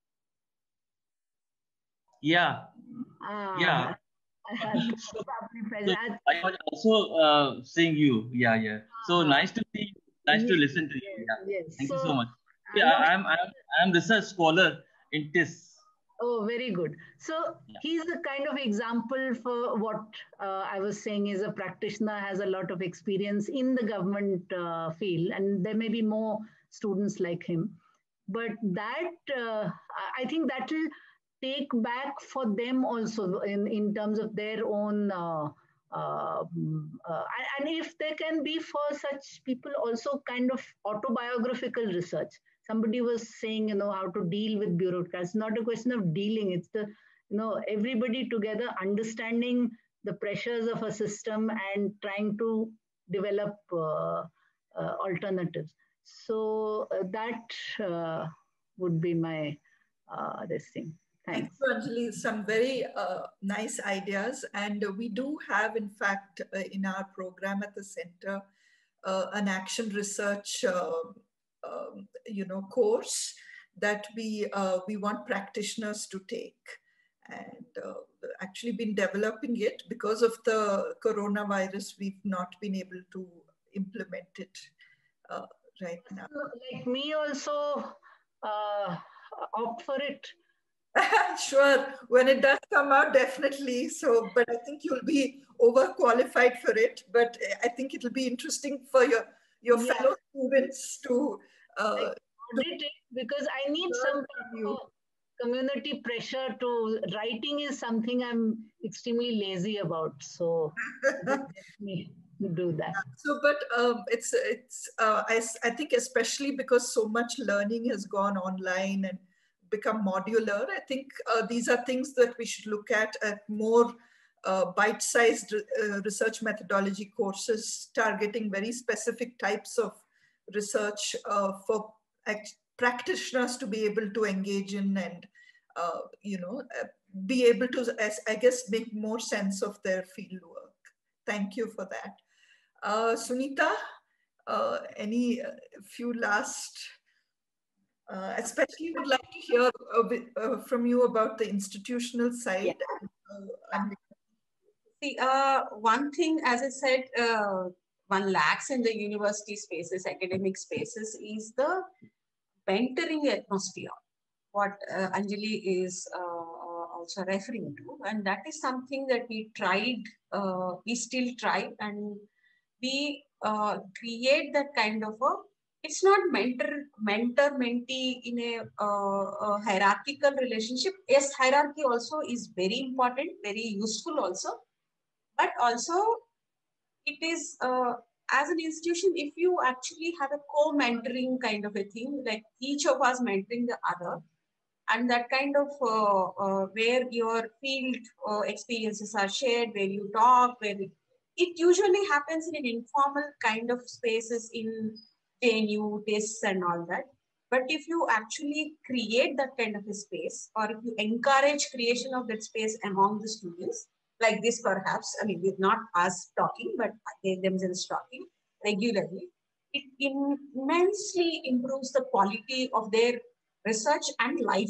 Yeah. Yeah. I was also seeing you. Yeah. So nice to see you. Nice to listen to you. Yeah. Yes. Thank you so much. Yeah, I'm research scholar in TIS. Oh, very good. So he's a kind of example for what I was saying is a practitioner, has a lot of experience in the government field, and there may be more students like him. But that, I think that will take back for them also in terms of their own, and if there can be for such people also kind of autobiographical research. somebody was saying, how to deal with bureaucrats. It's not a question of dealing. It's the, everybody together understanding the pressures of a system and trying to develop alternatives. So that would be my this thing. Thanks. Thank you, Anjali. Some very nice ideas. And we do have, in fact, in our program at the center, an action research course that we want practitioners to take. And actually been developing it. Because of the coronavirus, we've not been able to implement it right now. Like me also opt for it. Sure, when it does come out, definitely. So, but I think you'll be overqualified for it. But I think it'll be interesting for your fellow students to audit it, because I need some community pressure to. Writing is something I'm extremely lazy about, so let me do that. So, but I think especially because so much learning has gone online and become modular, I think these are things that we should look at more bite-sized research methodology courses targeting very specific types of research for practitioners to be able to engage in and be able to, I guess, make more sense of their field work. Thank you for that. Sunita, any few last, especially would like to hear a bit from you about the institutional side. Yeah. See, one thing, as I said, one lacks in the university spaces, academic spaces, is the mentoring atmosphere, what Anjali is also referring to. And that is something that we tried, we still try, and we create that kind of a, it's not mentor-mentee in a hierarchical relationship. Yes, hierarchy also is very important, very useful also. But also, it is, as an institution, if you actually have a co-mentoring kind of a thing, like each of us mentoring the other, and that kind of where your field experiences are shared, where you talk, where it usually happens in an informal kind of spaces in JNU, tests and all that. But if you actually create that kind of a space, or if you encourage creation of that space among the students, like this perhaps, I mean, with not us talking, but they themselves talking regularly, it immensely improves the quality of their research and life.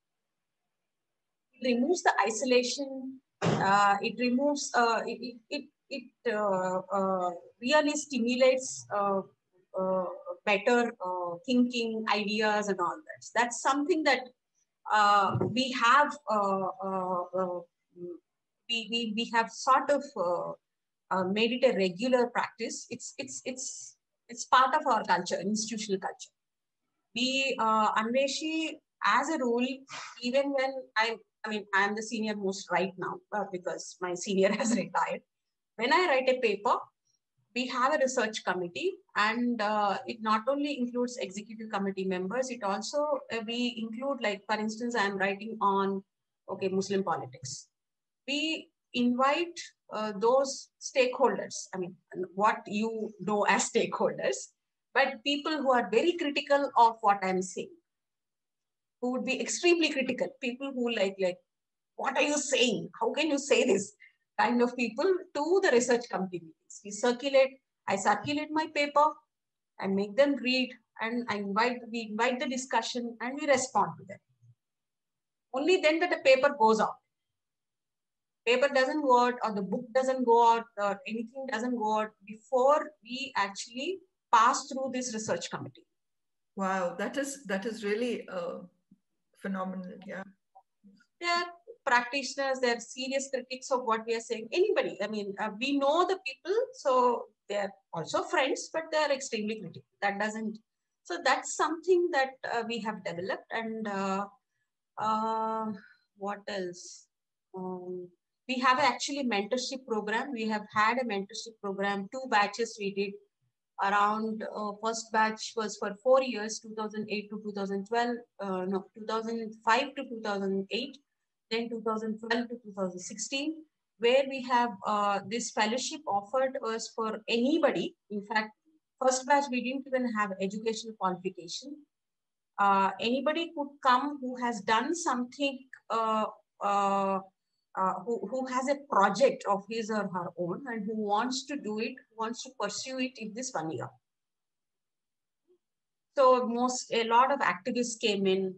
It removes the isolation. It removes. It really stimulates better thinking, ideas, and all that. That's something that we have. We have sort of made it a regular practice. It's part of our culture, institutional culture. We Anveshi, as a rule, even when I'm the senior most right now because my senior has retired. When I write a paper, we have a research committee, and it not only includes executive committee members, it also we include, like, for instance, I'm writing on Muslim politics. We invite those stakeholders, I mean, what you know as stakeholders, but people who are very critical of what I'm saying, who would be extremely critical, people who like, what are you saying? How can you say this? Kind of people to the research committee meetings. I circulate my paper and make them read, and we invite the discussion and we respond to them. Only then that the paper goes out. Paper doesn't go out, or the book doesn't go out, or anything doesn't go out before we actually pass through this research committee. Wow, that is really phenomenal. Yeah. They're practitioners, they're serious critics of what we are saying. Anybody, I mean, we know the people, so they're also friends, but they're extremely critical. That doesn't, so that's something that we have developed. And what else? We have actually mentorship program. We have had a mentorship program, 2 batches we did Around first batch was for 4 years, 2008 to 2012, no, 2005 to 2008, then 2012 to 2016, where we have this fellowship offered us for anybody. In fact, first batch, we didn't even have educational qualification. Anybody could come who has done something, who has a project of his or her own and who wants to do it, wants to pursue it in this 1 year. So a lot of activists came in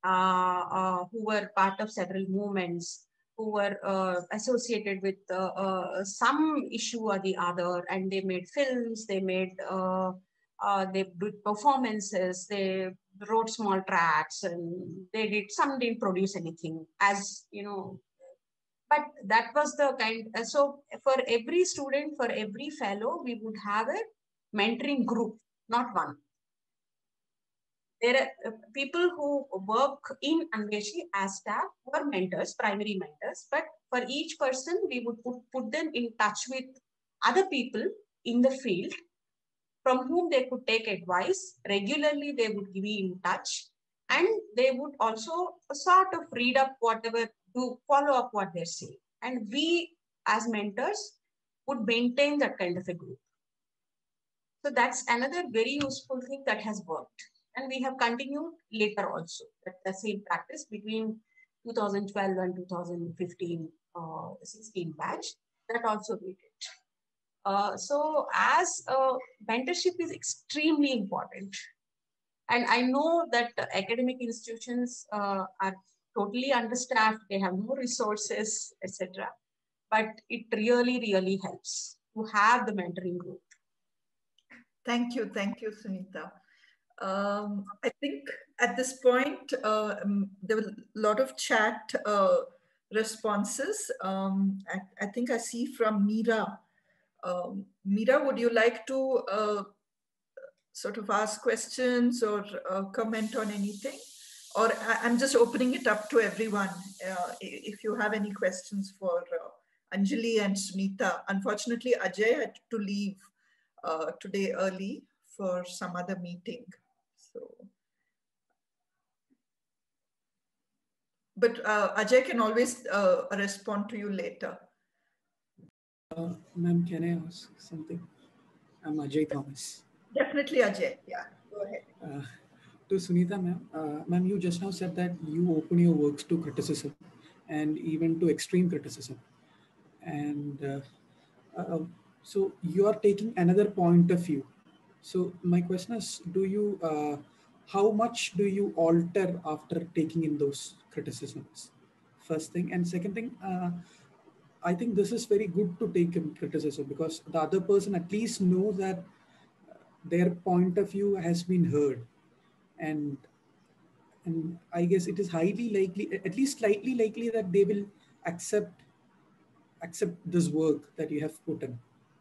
who were part of several movements, who were associated with some issue or the other, and they made films, they made they did performances, they wrote small tracts, and some didn't produce anything, as you know. But that was the kind. So for every student, for every fellow, we would have a mentoring group, not one. There are people who work in Anveshi as staff who are mentors, primary mentors, but for each person, we would put them in touch with other people in the field from whom they could take advice. Regularly, they would be in touch, and they would also sort of read up whatever, to follow up what they're saying. And we as mentors would maintain that kind of a group. So that's another very useful thing that has worked. And we have continued later also, the same practice between 2012 and 2015, 16 batch, that also we did. So as mentorship is extremely important. And I know that academic institutions are totally understaffed, they have no resources, etc. But it really, really helps to have the mentoring group. Thank you, Sunita. I think at this point, there were a lot of chat responses. I think I see from Meera. Meera, would you like to sort of ask questions or comment on anything? Or I'm just opening it up to everyone. If you have any questions for Anjali and Sunita. Unfortunately, Ajay had to leave today early for some other meeting. So, but Ajay can always respond to you later. Ma'am, can I ask something? I'm Ajay Thomas. Definitely, Ajay. Yeah, go ahead. To Sunita, ma'am, ma'am, you just now said that you open your works to criticism and even to extreme criticism. And so you are taking another point of view. So my question is, how much do you alter after taking in those criticisms? First thing. And second thing, I think this is very good to take in criticism because the other person at least knows that their point of view has been heard. And I guess it is highly likely, at least slightly likely, that they will accept this work that you have put in.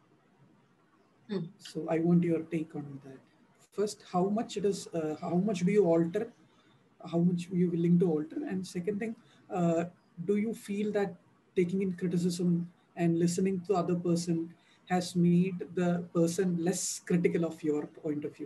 So I want your take on that. First, how much do you alter? How much are you willing to alter? And second thing, do you feel that taking in criticism and listening to the other person has made the person less critical of your point of view?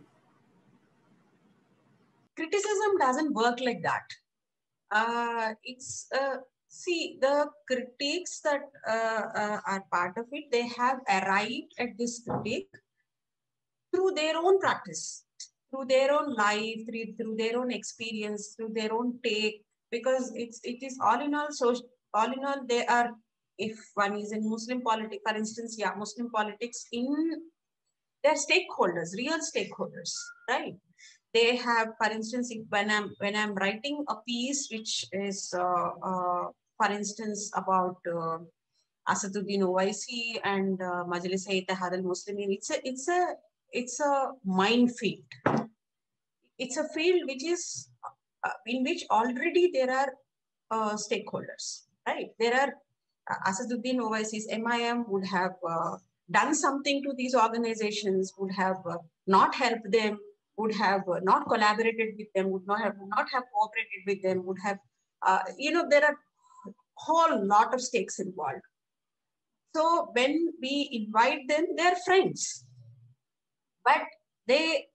Criticism doesn't work like that. See, the critiques that are part of it, they have arrived at this critique through their own practice, through their own life, through their own experience, through their own take, because it is all in all, so all in all, they are, if one is in Muslim politics, for instance, yeah, Muslim politics, they're stakeholders, real stakeholders, right? They have, for instance, when I'm writing a piece which is, for instance, about Asaduddin Owaisi and Majlis-e-Ittihad al-Muslimin, it's a minefield. It's a field which is in which already there are stakeholders, right? There are Asaduddin Owaisi's MIM would have done something to these organizations, would have not helped them, would have not collaborated with them, would not have cooperated with them, would have, there are a whole lot of stakes involved. So when we invite them, they're friends. But the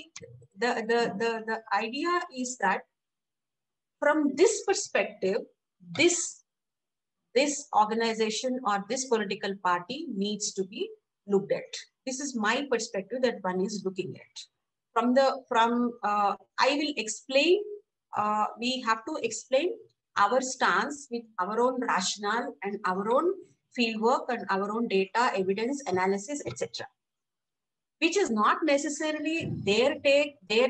idea is that from this perspective, this organization or this political party needs to be looked at. This is my perspective that one is looking at. I will explain, we have to explain our stance with our own rationale and our own fieldwork and our own data, evidence, analysis, etc. Which is not necessarily their take, their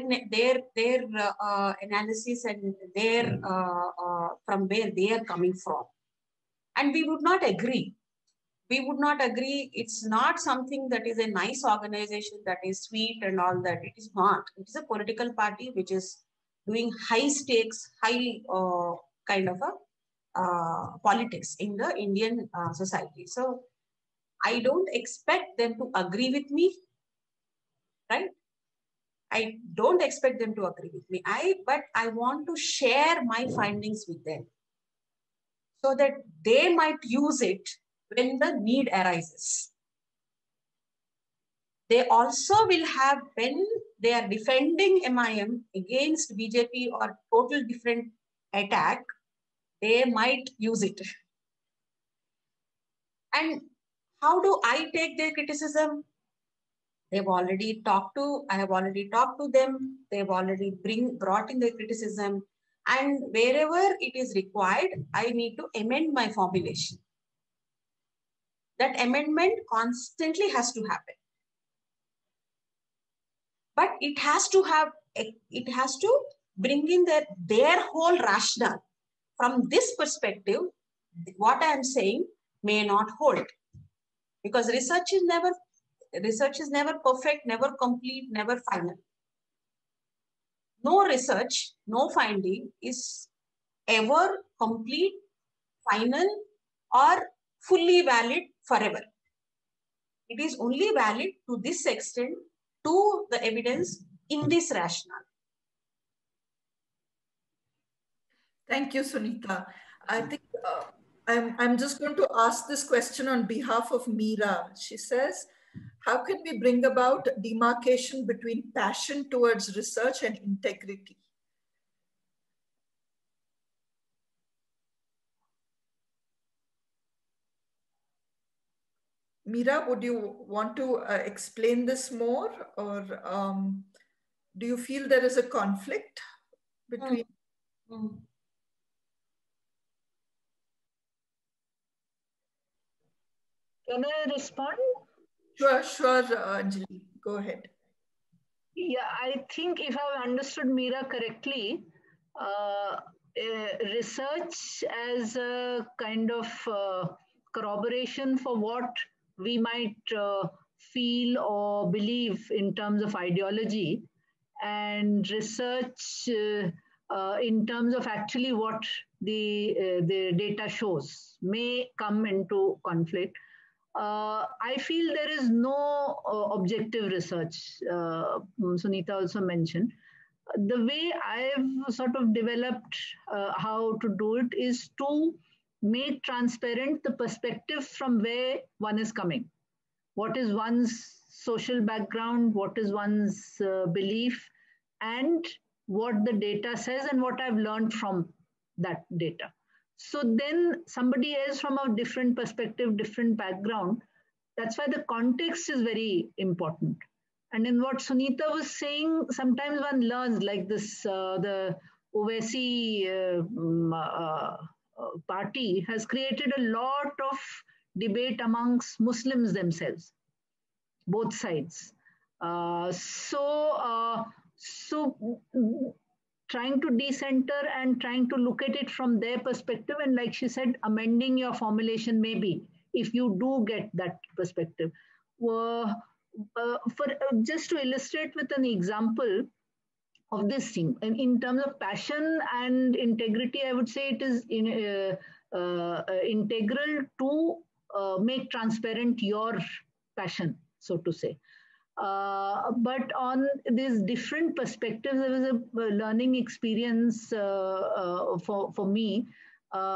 analysis and their from where they are coming from. And we would not agree. We would not agree. It's not something that is a nice organization that is sweet and all that. It is not. It is a political party which is doing high stakes, high kind of a politics in the Indian society. So I don't expect them to agree with me, right? I don't expect them to agree with me. But I want to share my findings with them so that they might use it when the need arises. They also will have, when they are defending MIM against BJP or total different attack, they might use it. And how do I take their criticism? They've already talked to, I have already talked to them. They've already brought in their criticism. And wherever it is required, I need to amend my formulation. That amendment constantly has to happen. But it has to bring in their whole rationale. From this perspective, what I am saying may not hold. Because research is never perfect, never complete, never final. No research, no finding is ever complete, final, or fully valid forever. It is only valid to this extent, to the evidence in this rationale. Thank you, Sunita. I think I'm just going to ask this question on behalf of Meera. She says, how can we bring about demarcation between passion towards research and integrity? Meera, would you want to explain this more, or do you feel there is a conflict between? Can I respond? Sure, Anjali, go ahead. Yeah, I think if I've understood Meera correctly, research as a kind of corroboration for what we might feel or believe in terms of ideology, and research in terms of actually what the data shows may come into conflict. I feel there is no objective research. Sunita also mentioned. The way I've sort of developed how to do it is to make transparent the perspective from where one is coming. What is one's social background, what is one's belief, and what the data says and what I've learned from that data. So then somebody else from a different perspective, different background, that's why the context is very important. And in what Sunita was saying, sometimes one learns like this, the Owaisi party has created a lot of debate amongst Muslims themselves, both sides. So trying to decenter and trying to look at it from their perspective, and like she said, amending your formulation maybe if you do get that perspective. Just to illustrate with an example of this thing, in terms of passion and integrity, I would say it is integral to make transparent your passion, so to say. But on these different perspectives, there was a learning experience for me.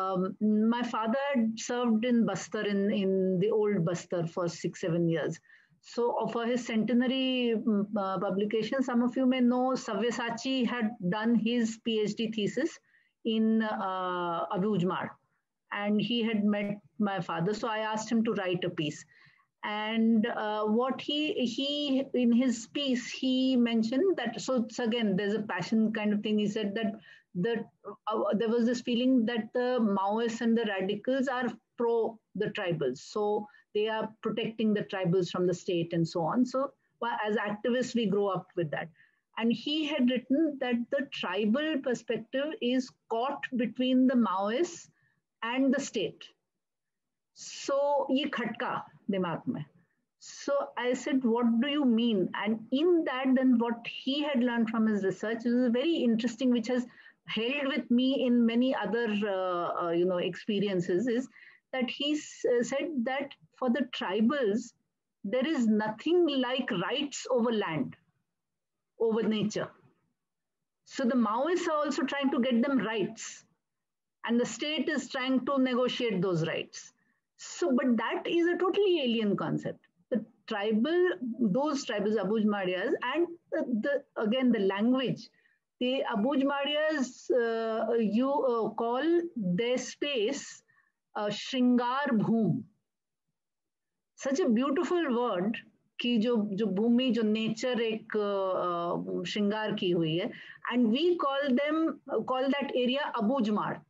My father had served in Bastar, in the old Bastar for 6-7 years. So for his centenary publication, some of you may know Sabyasachi had done his PhD thesis in Abujmar, and he had met my father. So I asked him to write a piece. And what he in his piece, he mentioned that, so it's again, there's a passion kind of thing. He said that there was this feeling that the Maoists and the radicals are pro the tribals. So they are protecting the tribals from the state and so on. So as activists, we grow up with that. And he had written that the tribal perspective is caught between the Maoists and the state. So ye khatka dimag mein. So I said, what do you mean? And in that, then what he had learned from his research is very interesting, which has held with me in many other experiences, is that he said that for the tribals, there is nothing like rights over land, over nature. So the Maoists are also trying to get them rights, and the state is trying to negotiate those rights. So, but that is a totally alien concept. The those tribals, Abujmarias, and again the language. The Abujmarias, you call their space Shringar Bhoom. Such a beautiful word कि जो भूमि, जो nature एक श्रृंगार की हुई है, and we call that area Abujmar.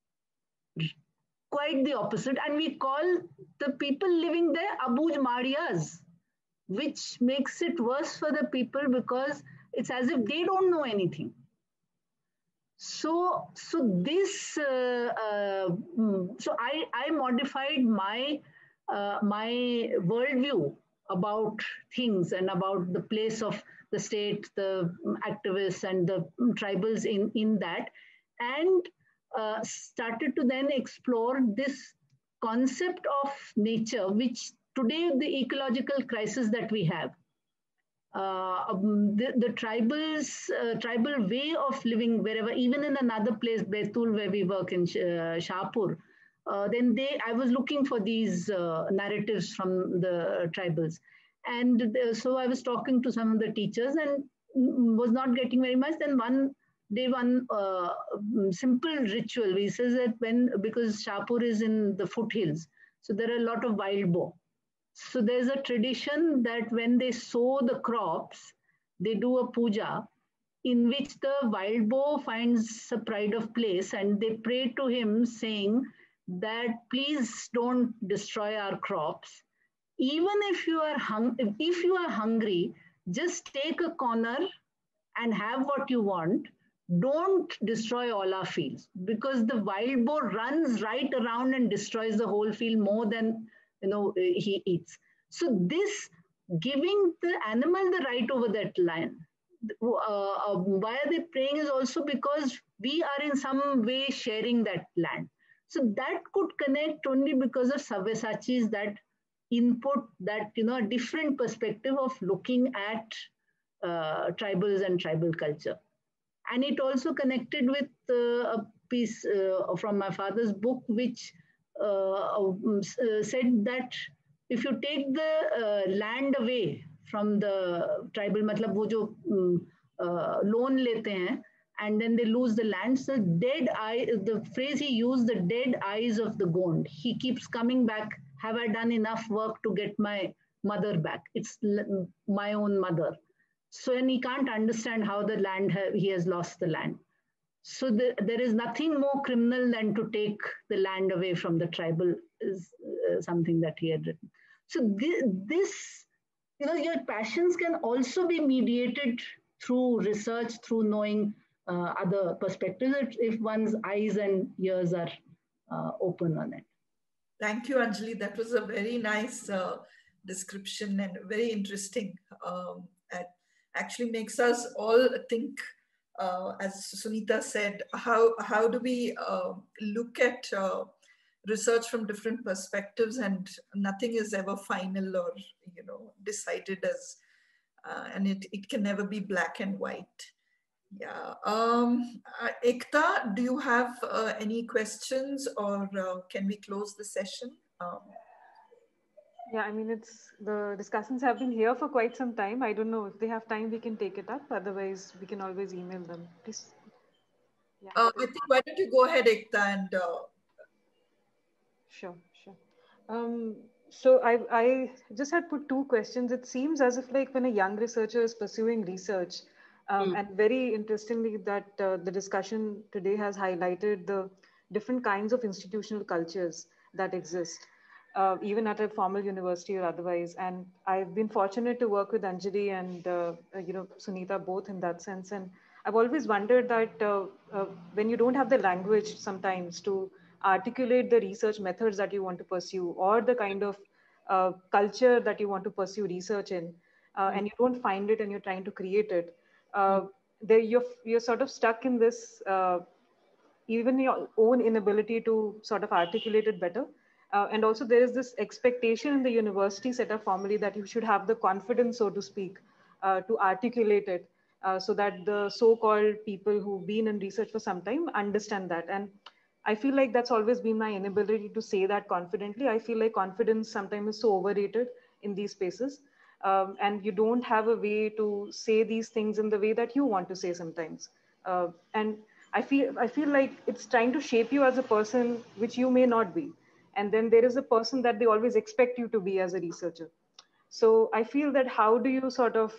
Quite the opposite, and we call the people living there Abujmarias, which makes it worse for the people because it's as if they don't know anything. So this, so I modified my worldview about things and about the place of the state, the activists and the tribals in that, and started to then explore this concept of nature, which today the ecological crisis that we have, the tribal way of living wherever, even in another place, Betul, where we work in Shahpur, I was looking for these narratives from the tribals. And so I was talking to some of the teachers and was not getting very much. Then one simple ritual, he says that because Shahpur is in the foothills, so there are a lot of wild boar. So there's a tradition that when they sow the crops, they do a puja in which the wild boar finds a pride of place and they pray to him saying that please don't destroy our crops. Even if you are hungry, just take a corner and have what you want. Don't destroy all our fields, because the wild boar runs right around and destroys the whole field more than he eats. So this giving the animal the right over that land, why are they praying is also because we are in some way sharing that land. So that could connect only because of Sabyasachi's that input, that a different perspective of looking at tribals and tribal culture. And it also connected with a piece from my father's book, which said that if you take the land away from the tribal, matlab wo jo loan lete hain, and then they lose the land. So the phrase he used, the dead eyes of the Gond. He keeps coming back. Have I done enough work to get my mother back? It's my own mother. So, and he can't understand how the land, he has lost the land. So there is nothing more criminal than to take the land away from the tribal, is something that he had written. So this, your passions can also be mediated through research, through knowing other perspectives, if one's eyes and ears are open on it. Thank you, Anjali. That was a very nice description and very interesting. It actually makes us all think, as Sunita said, how do we look at research from different perspectives, and nothing is ever final or decided as, and it can never be black and white. Yeah. Ekta, do you have any questions, or can we close the session? Yeah, I mean, the discussions have been here for quite some time. I don't know if they have time, we can take it up. Otherwise, we can always email them. Please. Yeah. I think why don't you go ahead, Ekta, and Sure, sure. So I just had put two questions. It seems as if like when a young researcher is pursuing research, and very interestingly that the discussion today has highlighted the different kinds of institutional cultures that exist, even at a formal university or otherwise. And I've been fortunate to work with Anjali and Sunita both in that sense. And I've always wondered that when you don't have the language sometimes to articulate the research methods that you want to pursue or the kind of culture that you want to pursue research in, and you don't find it and you're trying to create it, there you're sort of stuck in this, even your own inability to sort of articulate it better. And also there is this expectation in the university setup formally that you should have the confidence, so to speak, to articulate it, so that the so-called people who've been in research for some time understand that. And I feel like that's always been my inability to say that confidently. I feel like confidence sometimes is so overrated in these spaces. And you don't have a way to say these things in the way that you want to say sometimes. And I feel like it's trying to shape you as a person, which you may not be. And then there is a person that they always expect you to be as a researcher. So I feel that how do you sort of,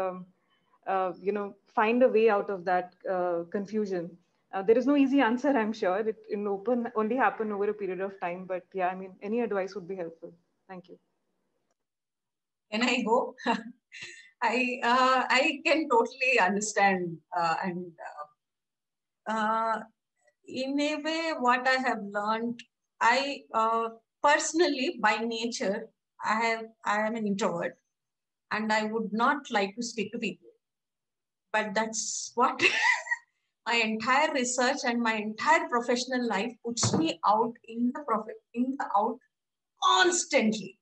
find a way out of that confusion? There is no easy answer, I'm sure. It in open only happen over a period of time. But yeah, I mean, any advice would be helpful. Thank you. Can I go? I can totally understand, and in a way, what I have learned, I personally by nature, I am an introvert, and I would not like to speak to people. But that's what my entire research and my entire professional life puts me out in the out constantly.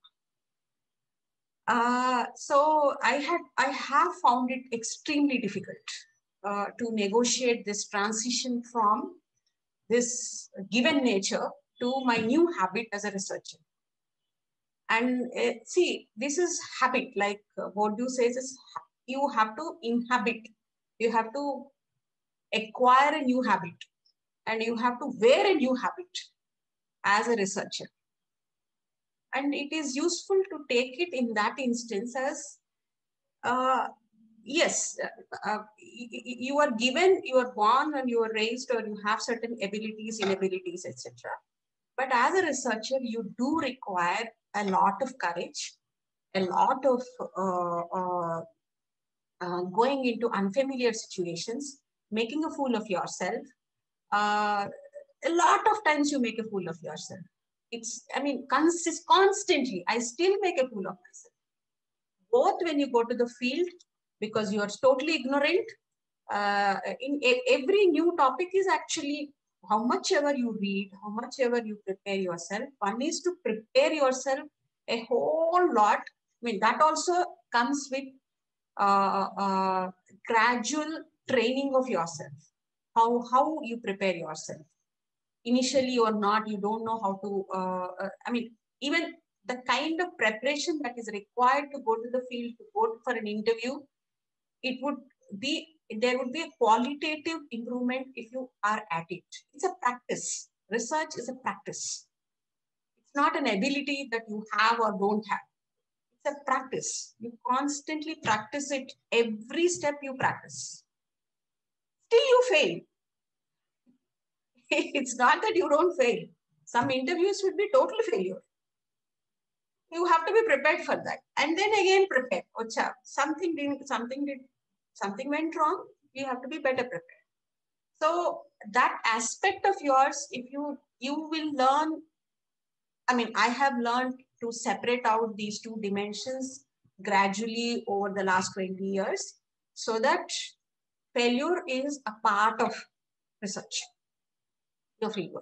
So I have found it extremely difficult to negotiate this transition from this given nature to my new habit as a researcher. And see, this is habit, like Bourdieu says, is you have to inhabit, you have to acquire a new habit, and you have to wear a new habit as a researcher. And it is useful to take it in that instance as, yes, you are given, you are born and you are raised, or you have certain abilities, inabilities, etc. But as a researcher, you do require a lot of courage, a lot of going into unfamiliar situations, making a fool of yourself. A lot of times you make a fool of yourself. I mean, constantly, I still make a fool of myself. Both when you go to the field, because you are totally ignorant, in every new topic is actually how much ever you read, how much ever you prepare yourself. One is to prepare yourself a whole lot. I mean, that also comes with gradual training of yourself, how you prepare yourself. Initially, you don't know how to, I mean, even the kind of preparation that is required to go to the field, to go for an interview, there would be a qualitative improvement if you are at it. It's a practice. Research is a practice. It's not an ability that you have or don't have. It's a practice. You constantly practice it. Every step you practice. Still you fail. It's not that you don't fail. Some interviews would be total failure. You have to be prepared for that. And then again prepare. Ocha, something went wrong. You have to be better prepared. So that aspect of yours, if you will learn, I mean, I have learned to separate out these two dimensions gradually over the last 20 years, so that failure is a part of research, your fieldwork.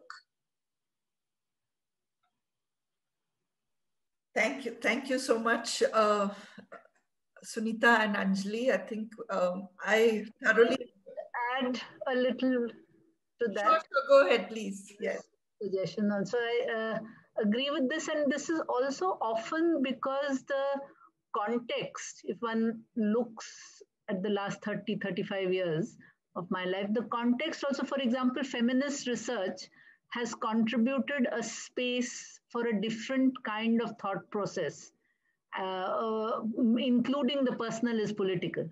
Thank you so much, Sunita and Anjali. I think I thoroughly add a little to that. Sure, go ahead, please. Yes. Suggestion also. agree with this. And this is also often because the context, if one looks at the last 30, 35 years of my life, the context also, for example, feminist research has contributed a space for a different kind of thought process, including the personal is political.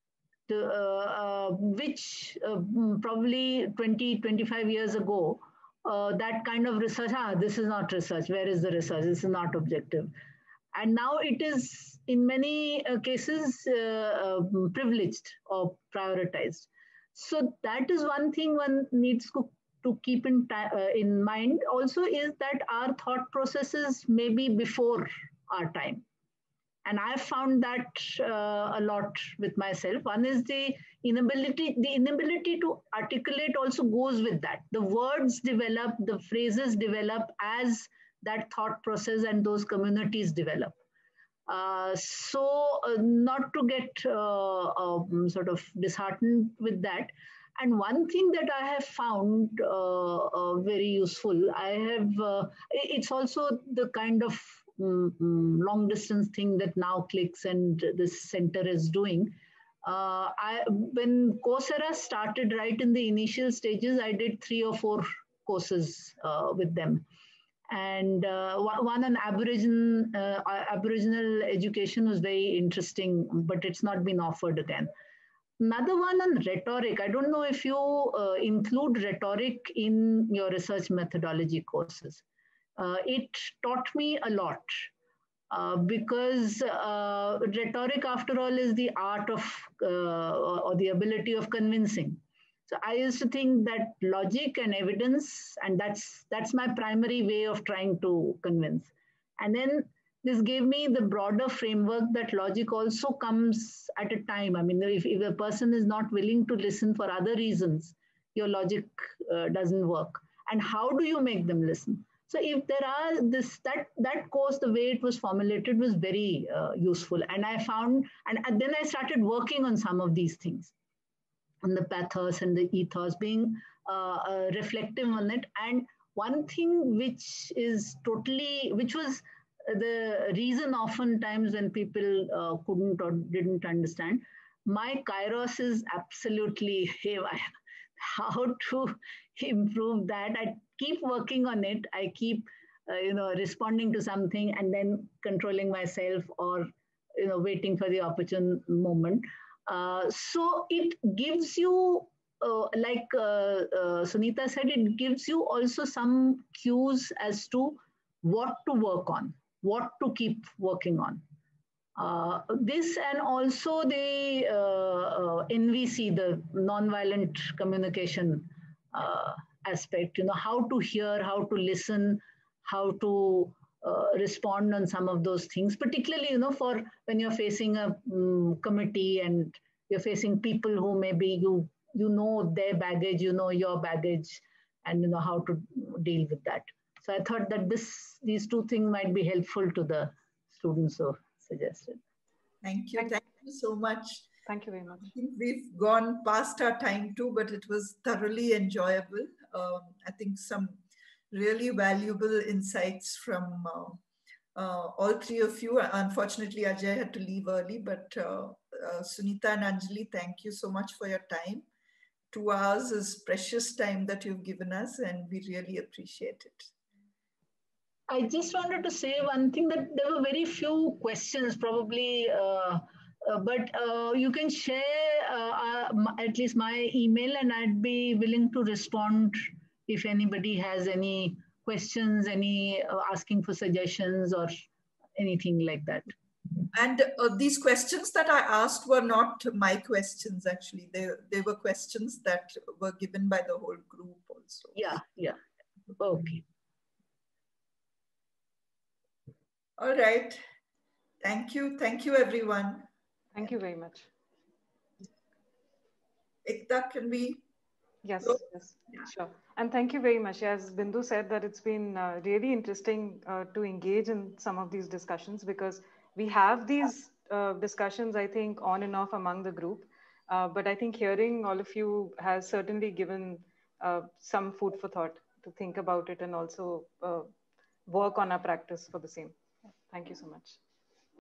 Which probably 20, 25 years ago, that kind of research, this is not research, where is the research? This is not objective. And now it is in many cases privileged or prioritized. So that is one thing one needs to keep in mind also, is that our thought processes may be before our time. And I've found that a lot with myself. One is the inability to articulate also goes with that. The words develop, the phrases develop as that thought process and those communities develop. So not to get sort of disheartened with that. And one thing that I have found very useful, it's also the kind of long distance thing that now Clicks and this center is doing. When Coursera started right in the initial stages, I did 3 or 4 courses with them. And one on Aboriginal education was very interesting, but it's not been offered again. Another one on rhetoric. I don't know if you include rhetoric in your research methodology courses. It taught me a lot because rhetoric, after all, is the art of or the ability of convincing. So I used to think that logic and evidence, and that's my primary way of trying to convince. And then this gave me the broader framework that logic also comes at a time. I mean, if a person is not willing to listen for other reasons, your logic doesn't work. And how do you make them listen? So if there are that course, the way it was formulated was very useful. And I found, and then I started working on some of these things, on the pathos and the ethos, being reflective on it. And one thing which was the reason oftentimes when people couldn't or didn't understand, my kairos is absolutely haywire. How to improve that? I keep working on it. I keep, responding to something and then controlling myself, or, waiting for the opportune moment. So it gives you, like Sunita said, it gives you also some cues as to what to work on, what to keep working on. This, and also the NVC, the nonviolent communication aspect, how to hear, how to listen, how to respond on some of those things, particularly, for when you're facing a committee and you're facing people who maybe you know their baggage, your baggage, and how to deal with that. So I thought that these 2 things might be helpful to the students who suggested. Thank you. Thank you so much. Thank you very much. I think we've gone past our time too, but it was thoroughly enjoyable. I think some really valuable insights from all 3 of you. Unfortunately, Ajay had to leave early, but Sunita and Anjali, thank you so much for your time. 2 hours is precious time that you've given us, and we really appreciate it. I just wanted to say one thing, that there were very few questions probably, but you can share at least my email, and I'd be willing to respond if anybody has any questions, any asking for suggestions or anything like that. And these questions that I asked were not my questions, actually. They were questions that were given by the whole group also. Yeah. Okay. All right. Thank you. Thank you, everyone. Thank you very much. Ekta, can we? Yes, sure. And thank you very much. As Bindu said, that it's been really interesting to engage in some of these discussions, because we have these discussions, I think, on and off among the group. But I think hearing all of you has certainly given some food for thought to think about it, and also work on our practice for the same. Thank you so much.